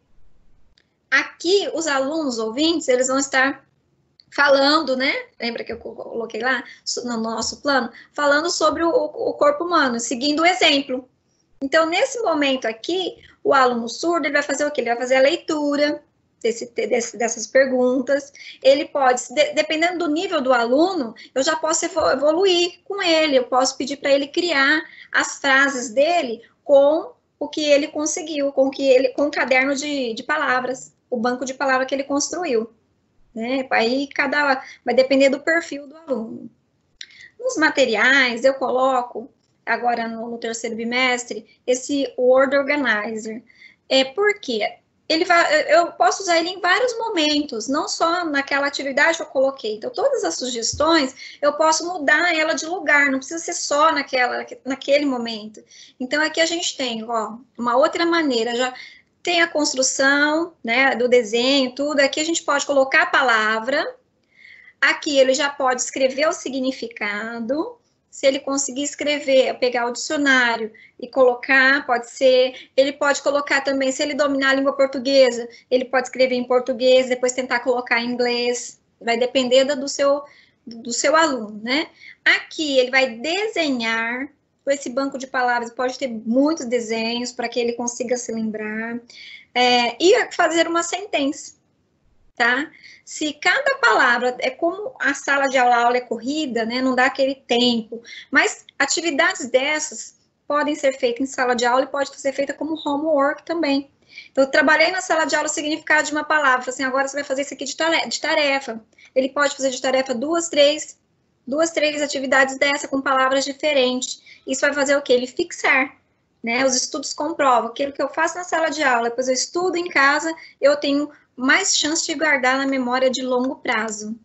Speaker 7: Aqui, os alunos ouvintes, eles vão estar falando, né, lembra que eu coloquei lá no nosso plano? Falando sobre o, o corpo humano, seguindo o exemplo. Então, nesse momento aqui, o aluno surdo, ele vai fazer o quê? Ele vai fazer a leitura desse, desse, dessas perguntas. Ele pode, de, dependendo do nível do aluno, eu já posso evoluir com ele, eu posso pedir para ele criar as frases dele com o que ele conseguiu, com, que ele, com o caderno de, de palavras, o banco de palavras que ele construiu. Né? Aí, cada, vai depender do perfil do aluno. Nos materiais, eu coloco... agora no, no terceiro bimestre, esse Word Organizer. É porque ele vai, eu posso usar ele em vários momentos, não só naquela atividade que eu coloquei. Então, todas as sugestões, eu posso mudar ela de lugar, não precisa ser só naquela, naquele momento. Então, aqui a gente tem, ó, uma outra maneira, já tem a construção, né, do desenho, tudo. Aqui a gente pode colocar a palavra, aqui ele já pode escrever o significado. Se ele conseguir escrever, pegar o dicionário e colocar, pode ser, ele pode colocar também, se ele dominar a língua portuguesa, ele pode escrever em português, depois tentar colocar em inglês, vai depender do seu, do seu aluno, né? Aqui, ele vai desenhar, esse banco de palavras pode ter muitos desenhos para que ele consiga se lembrar, é, e fazer uma sentença, tá? Se cada palavra, é como a sala de aula, a aula é corrida, né, não dá aquele tempo, mas atividades dessas podem ser feitas em sala de aula e pode ser feita como homework também. Então, eu trabalhei na sala de aula o significado de uma palavra, assim, agora você vai fazer isso aqui de tarefa. Ele pode fazer de tarefa duas, três, duas, três atividades dessa com palavras diferentes. Isso vai fazer o quê? Ele fixar, né, os estudos comprovam, aquilo que eu faço na sala de aula, depois eu estudo em casa, eu tenho mais chance de guardar na memória de longo prazo.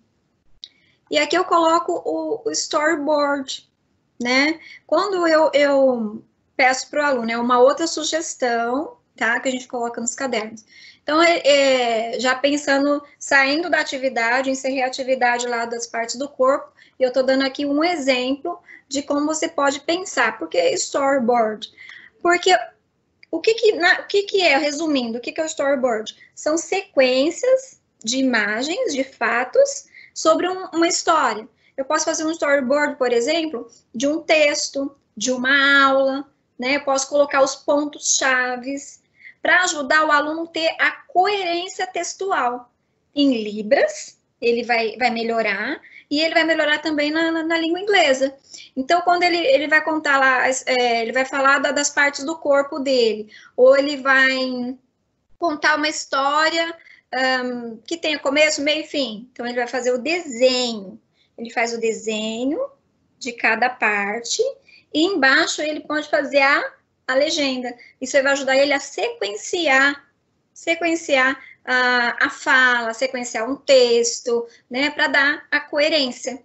Speaker 7: E aqui eu coloco o, o storyboard, né? Quando eu, eu peço para o aluno, é uma outra sugestão, tá? Que a gente coloca nos cadernos. Então, é, é, já pensando, saindo da atividade, encerrei a atividade lá das partes do corpo, e eu estou dando aqui um exemplo de como você pode pensar. Por que storyboard? Porque o que que, na, o que que é, resumindo, o que que é o storyboard? São sequências de imagens, de fatos, sobre um, uma história. Eu posso fazer um storyboard, por exemplo, de um texto, de uma aula, né? Eu posso colocar os pontos-chaves para ajudar o aluno a ter a coerência textual. Em Libras, ele vai, vai melhorar, e ele vai melhorar também na, na, na língua inglesa. Então, quando ele, ele vai contar lá, é, ele vai falar da, das partes do corpo dele, ou ele vai contar uma história um, que tenha começo, meio e fim. Então, ele vai fazer o desenho. Ele faz o desenho de cada parte, e embaixo ele pode fazer a, a legenda. Isso vai ajudar ele a sequenciar, sequenciar a, a fala, sequenciar um texto, né, para dar a coerência.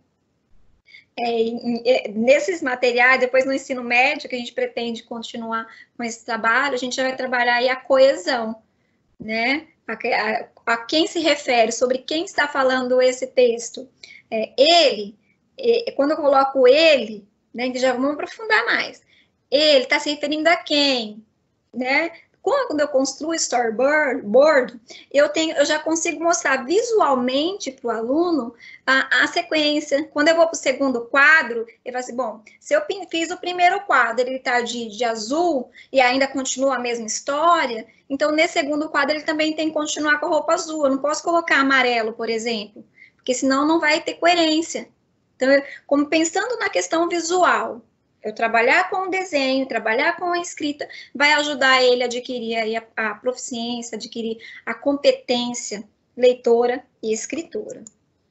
Speaker 7: É, nesses materiais, depois no ensino médio, que a gente pretende continuar com esse trabalho, a gente vai trabalhar aí a coesão, né, a, a, a quem se refere, sobre quem está falando esse texto. É, ele, é, quando eu coloco ele, né, já vamos aprofundar mais, ele está se referindo a quem, né, Quando eu construo storyboard, eu, tenho, eu já consigo mostrar visualmente para o aluno a, a sequência. Quando eu vou para o segundo quadro, ele vai assim, bom, se eu fiz o primeiro quadro, ele está de, de azul e ainda continua a mesma história, então nesse segundo quadro ele também tem que continuar com a roupa azul. Eu não posso colocar amarelo, por exemplo, porque senão não vai ter coerência. Então, eu, como pensando na questão visual, eu trabalhar com o desenho, trabalhar com a escrita, vai ajudar ele a adquirir aí a, a proficiência, adquirir a competência leitora e escritora.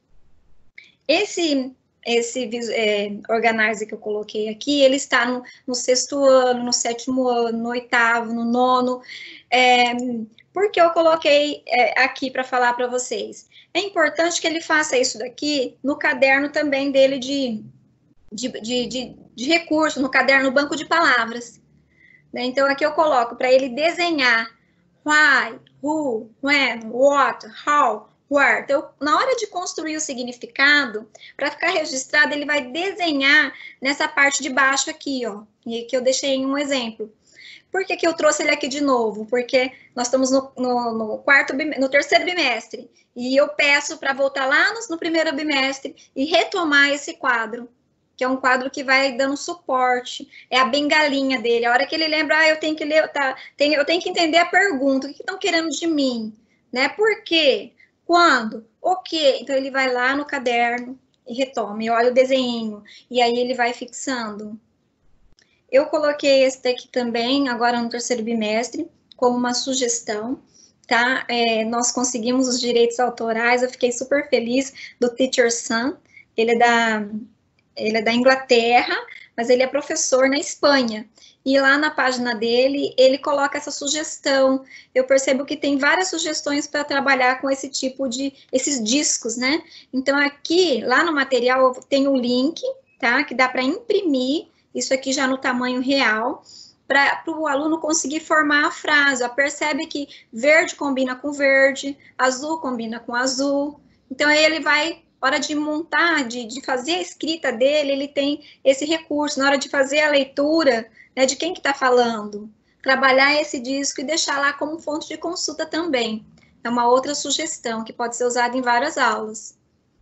Speaker 7: Esse, esse é, organizer que eu coloquei aqui, ele está no, no sexto ano, no sétimo ano, no oitavo, no nono. É, por que eu coloquei é, aqui para falar para vocês? É importante que ele faça isso daqui no caderno também dele de... De, de, de, de recurso, no caderno, no banco de palavras. Né? Então, aqui eu coloco para ele desenhar why, who, when, what, how, where. Então, na hora de construir o significado, para ficar registrado, ele vai desenhar nessa parte de baixo aqui, ó. E aqui eu deixei em um exemplo. Por que que eu trouxe ele aqui de novo? Porque nós estamos no, no, no, quarto, no terceiro bimestre, e eu peço para voltar lá no, no primeiro bimestre e retomar esse quadro, que é um quadro que vai dando suporte, é a bengalinha dele. A hora que ele lembra, ah, eu tenho que ler, tá, tenho, eu tenho que entender a pergunta, o que estão querendo de mim, né? Por quê? Quando? O quê? Então, ele vai lá no caderno e retoma, e olha o desenho, e aí ele vai fixando. Eu coloquei esse daqui também, agora no terceiro bimestre, como uma sugestão, tá? É, nós conseguimos os direitos autorais, eu fiquei super feliz, do Teacher Sam, ele é da... Ele é da Inglaterra, mas ele é professor na Espanha. E lá na página dele, ele coloca essa sugestão. Eu percebo que tem várias sugestões para trabalhar com esse tipo de, esses discos, né? Então, aqui, lá no material, tem o link, tá? Que dá para imprimir, isso aqui já no tamanho real, para o aluno conseguir formar a frase. Ó, percebe que verde combina com verde, azul combina com azul. Então, aí ele vai... hora de montar, de, de fazer a escrita dele, ele tem esse recurso. Na hora de fazer a leitura, né, de quem que está falando, trabalhar esse disco e deixar lá como fonte de consulta também. É uma outra sugestão que pode ser usada em várias aulas.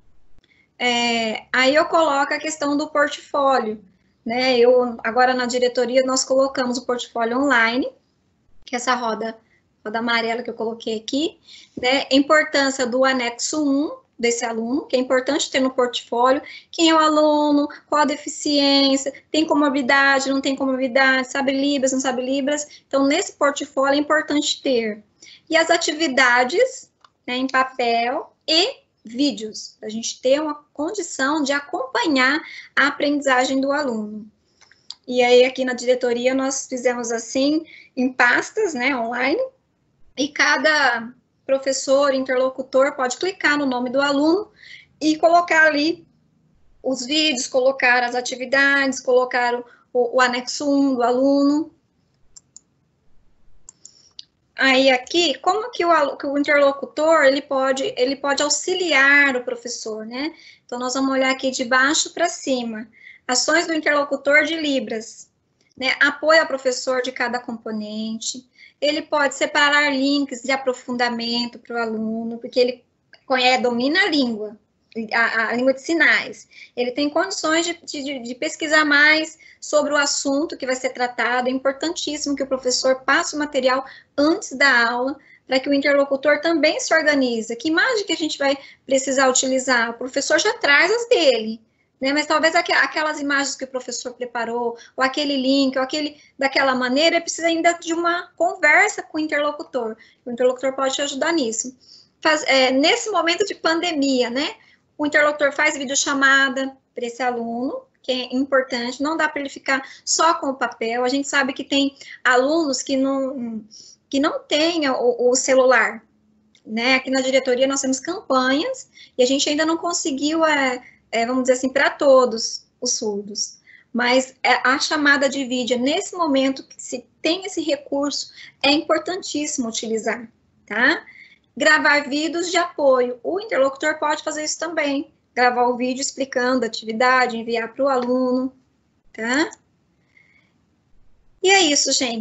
Speaker 7: É, aí eu coloco a questão do portfólio. Né, eu, agora na diretoria nós colocamos o portfólio online, que é essa roda, roda amarela que eu coloquei aqui, né, a importância do anexo um, desse aluno, que é importante ter no portfólio, quem é o aluno, qual a deficiência, tem comorbidade, não tem comorbidade, sabe Libras, não sabe Libras, então nesse portfólio é importante ter. E as atividades, né, em papel e vídeos, para a gente ter uma condição de acompanhar a aprendizagem do aluno. E aí aqui na diretoria nós fizemos assim, em pastas, né, online, e cada professor, interlocutor, pode clicar no nome do aluno e colocar ali os vídeos, colocar as atividades, colocar o, o, o anexo um do aluno. Aí aqui, como que o, que o interlocutor, ele pode, ele pode auxiliar o professor, né? Então, nós vamos olhar aqui de baixo para cima. Ações do interlocutor de Libras, né? Apoio ao professor de cada componente. Ele pode separar links de aprofundamento para o aluno, porque ele conhece, domina a língua, a, a língua de sinais. Ele tem condições de, de, de pesquisar mais sobre o assunto que vai ser tratado. É importantíssimo que o professor passe o material antes da aula, para que o interlocutor também se organize. Que imagem que a gente vai precisar utilizar? O professor já traz as dele. Né, mas talvez aquelas imagens que o professor preparou, ou aquele link, ou aquele, daquela maneira, precisa ainda de uma conversa com o interlocutor. O interlocutor pode te ajudar nisso. Faz, é, nesse momento de pandemia, né, o interlocutor faz videochamada para esse aluno, que é importante, não dá para ele ficar só com o papel. A gente sabe que tem alunos que não, que não têm o, o celular. Né? Aqui na diretoria nós temos campanhas, e a gente ainda não conseguiu... É, É, vamos dizer assim, para todos os surdos. Mas a chamada de vídeo, nesse momento que se tem esse recurso, é importantíssimo utilizar, tá? Gravar vídeos de apoio. O interlocutor pode fazer isso também. Gravar o vídeo explicando a atividade, enviar para o aluno, tá? E é isso, gente.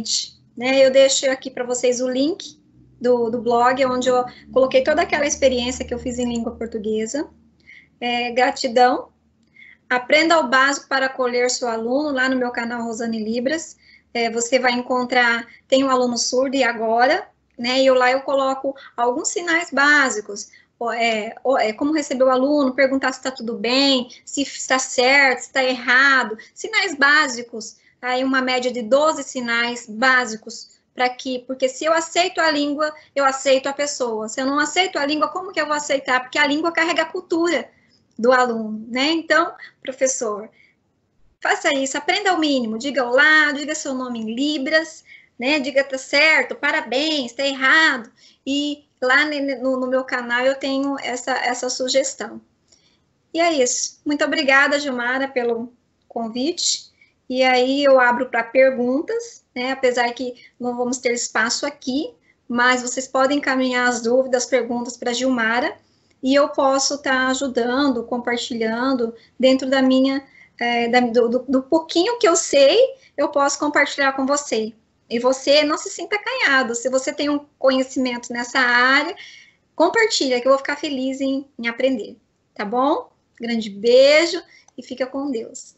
Speaker 7: né? Eu deixo aqui para vocês o link do, do blog, onde eu coloquei toda aquela experiência que eu fiz em língua portuguesa. É, gratidão. Aprenda o básico para acolher seu aluno, lá no meu canal Rosane Libras. É, você vai encontrar, tem um aluno surdo e agora, né? E eu, lá eu coloco alguns sinais básicos. É, é, como receber o aluno, perguntar se está tudo bem, se está certo, se está errado. Sinais básicos. Aí uma média de doze sinais básicos para que, porque se eu aceito a língua, eu aceito a pessoa. Se eu não aceito a língua, como que eu vou aceitar? Porque a língua carrega a cultura do aluno, né? Então, professor, faça isso, aprenda o mínimo, diga olá, diga seu nome em Libras, né? Diga tá certo, parabéns, tá errado. E lá no, no meu canal eu tenho essa, essa sugestão. E é isso. Muito obrigada, Gilmara, pelo convite. E aí eu abro para perguntas, né? Apesar que não vamos ter espaço aqui, mas vocês podem encaminhar as dúvidas, as perguntas para a Gilmara, e eu posso estar tá ajudando, compartilhando, dentro da minha, é, da, do, do pouquinho que eu sei, eu posso compartilhar com você. E você não se sinta acanhado, se você tem um conhecimento nessa área, compartilha, que eu vou ficar feliz em, em aprender, tá bom? Grande beijo e fica com Deus.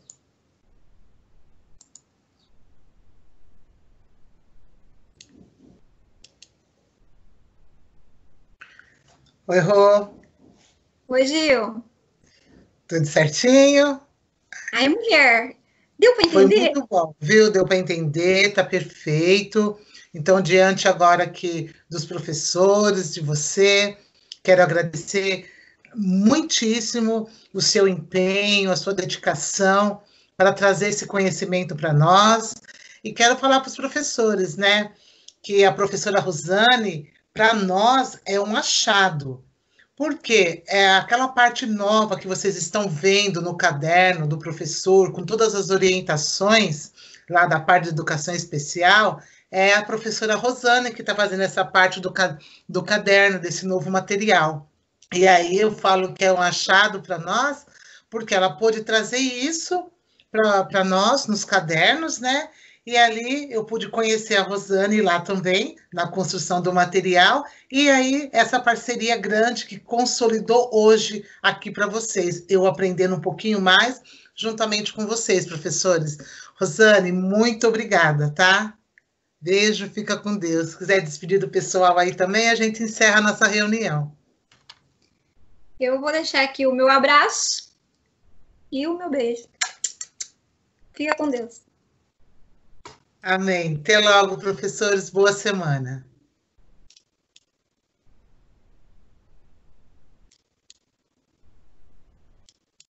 Speaker 1: Oi, Rô.
Speaker 7: Oi, Gil.
Speaker 1: Tudo certinho?
Speaker 7: Ai, mulher, deu para
Speaker 1: Foi
Speaker 7: entender?
Speaker 1: muito bom, viu? Deu para entender, tá perfeito. Então, diante agora aqui dos professores, de você, quero agradecer muitíssimo o seu empenho, a sua dedicação para trazer esse conhecimento para nós. E quero falar para os professores, né? Que a professora Rosane, para nós, é um achado. Porque é aquela parte nova que vocês estão vendo no caderno do professor, com todas as orientações lá da parte de educação especial, é a professora Rosane que está fazendo essa parte do, do caderno, desse novo material. E aí eu falo que é um achado para nós, porque ela pôde trazer isso para nós nos cadernos, né? E ali eu pude conhecer a Rosane lá também, na construção do material, e aí essa parceria grande que consolidou hoje aqui para vocês, eu aprendendo um pouquinho mais, juntamente com vocês, professores. Rosane, muito obrigada, tá? Beijo, fica com Deus. Se quiser despedir do pessoal aí também, a gente encerra a nossa reunião.
Speaker 7: Eu vou deixar aqui o meu abraço e o meu beijo. Fica com Deus.
Speaker 1: Amém. Até logo, professores. Boa semana.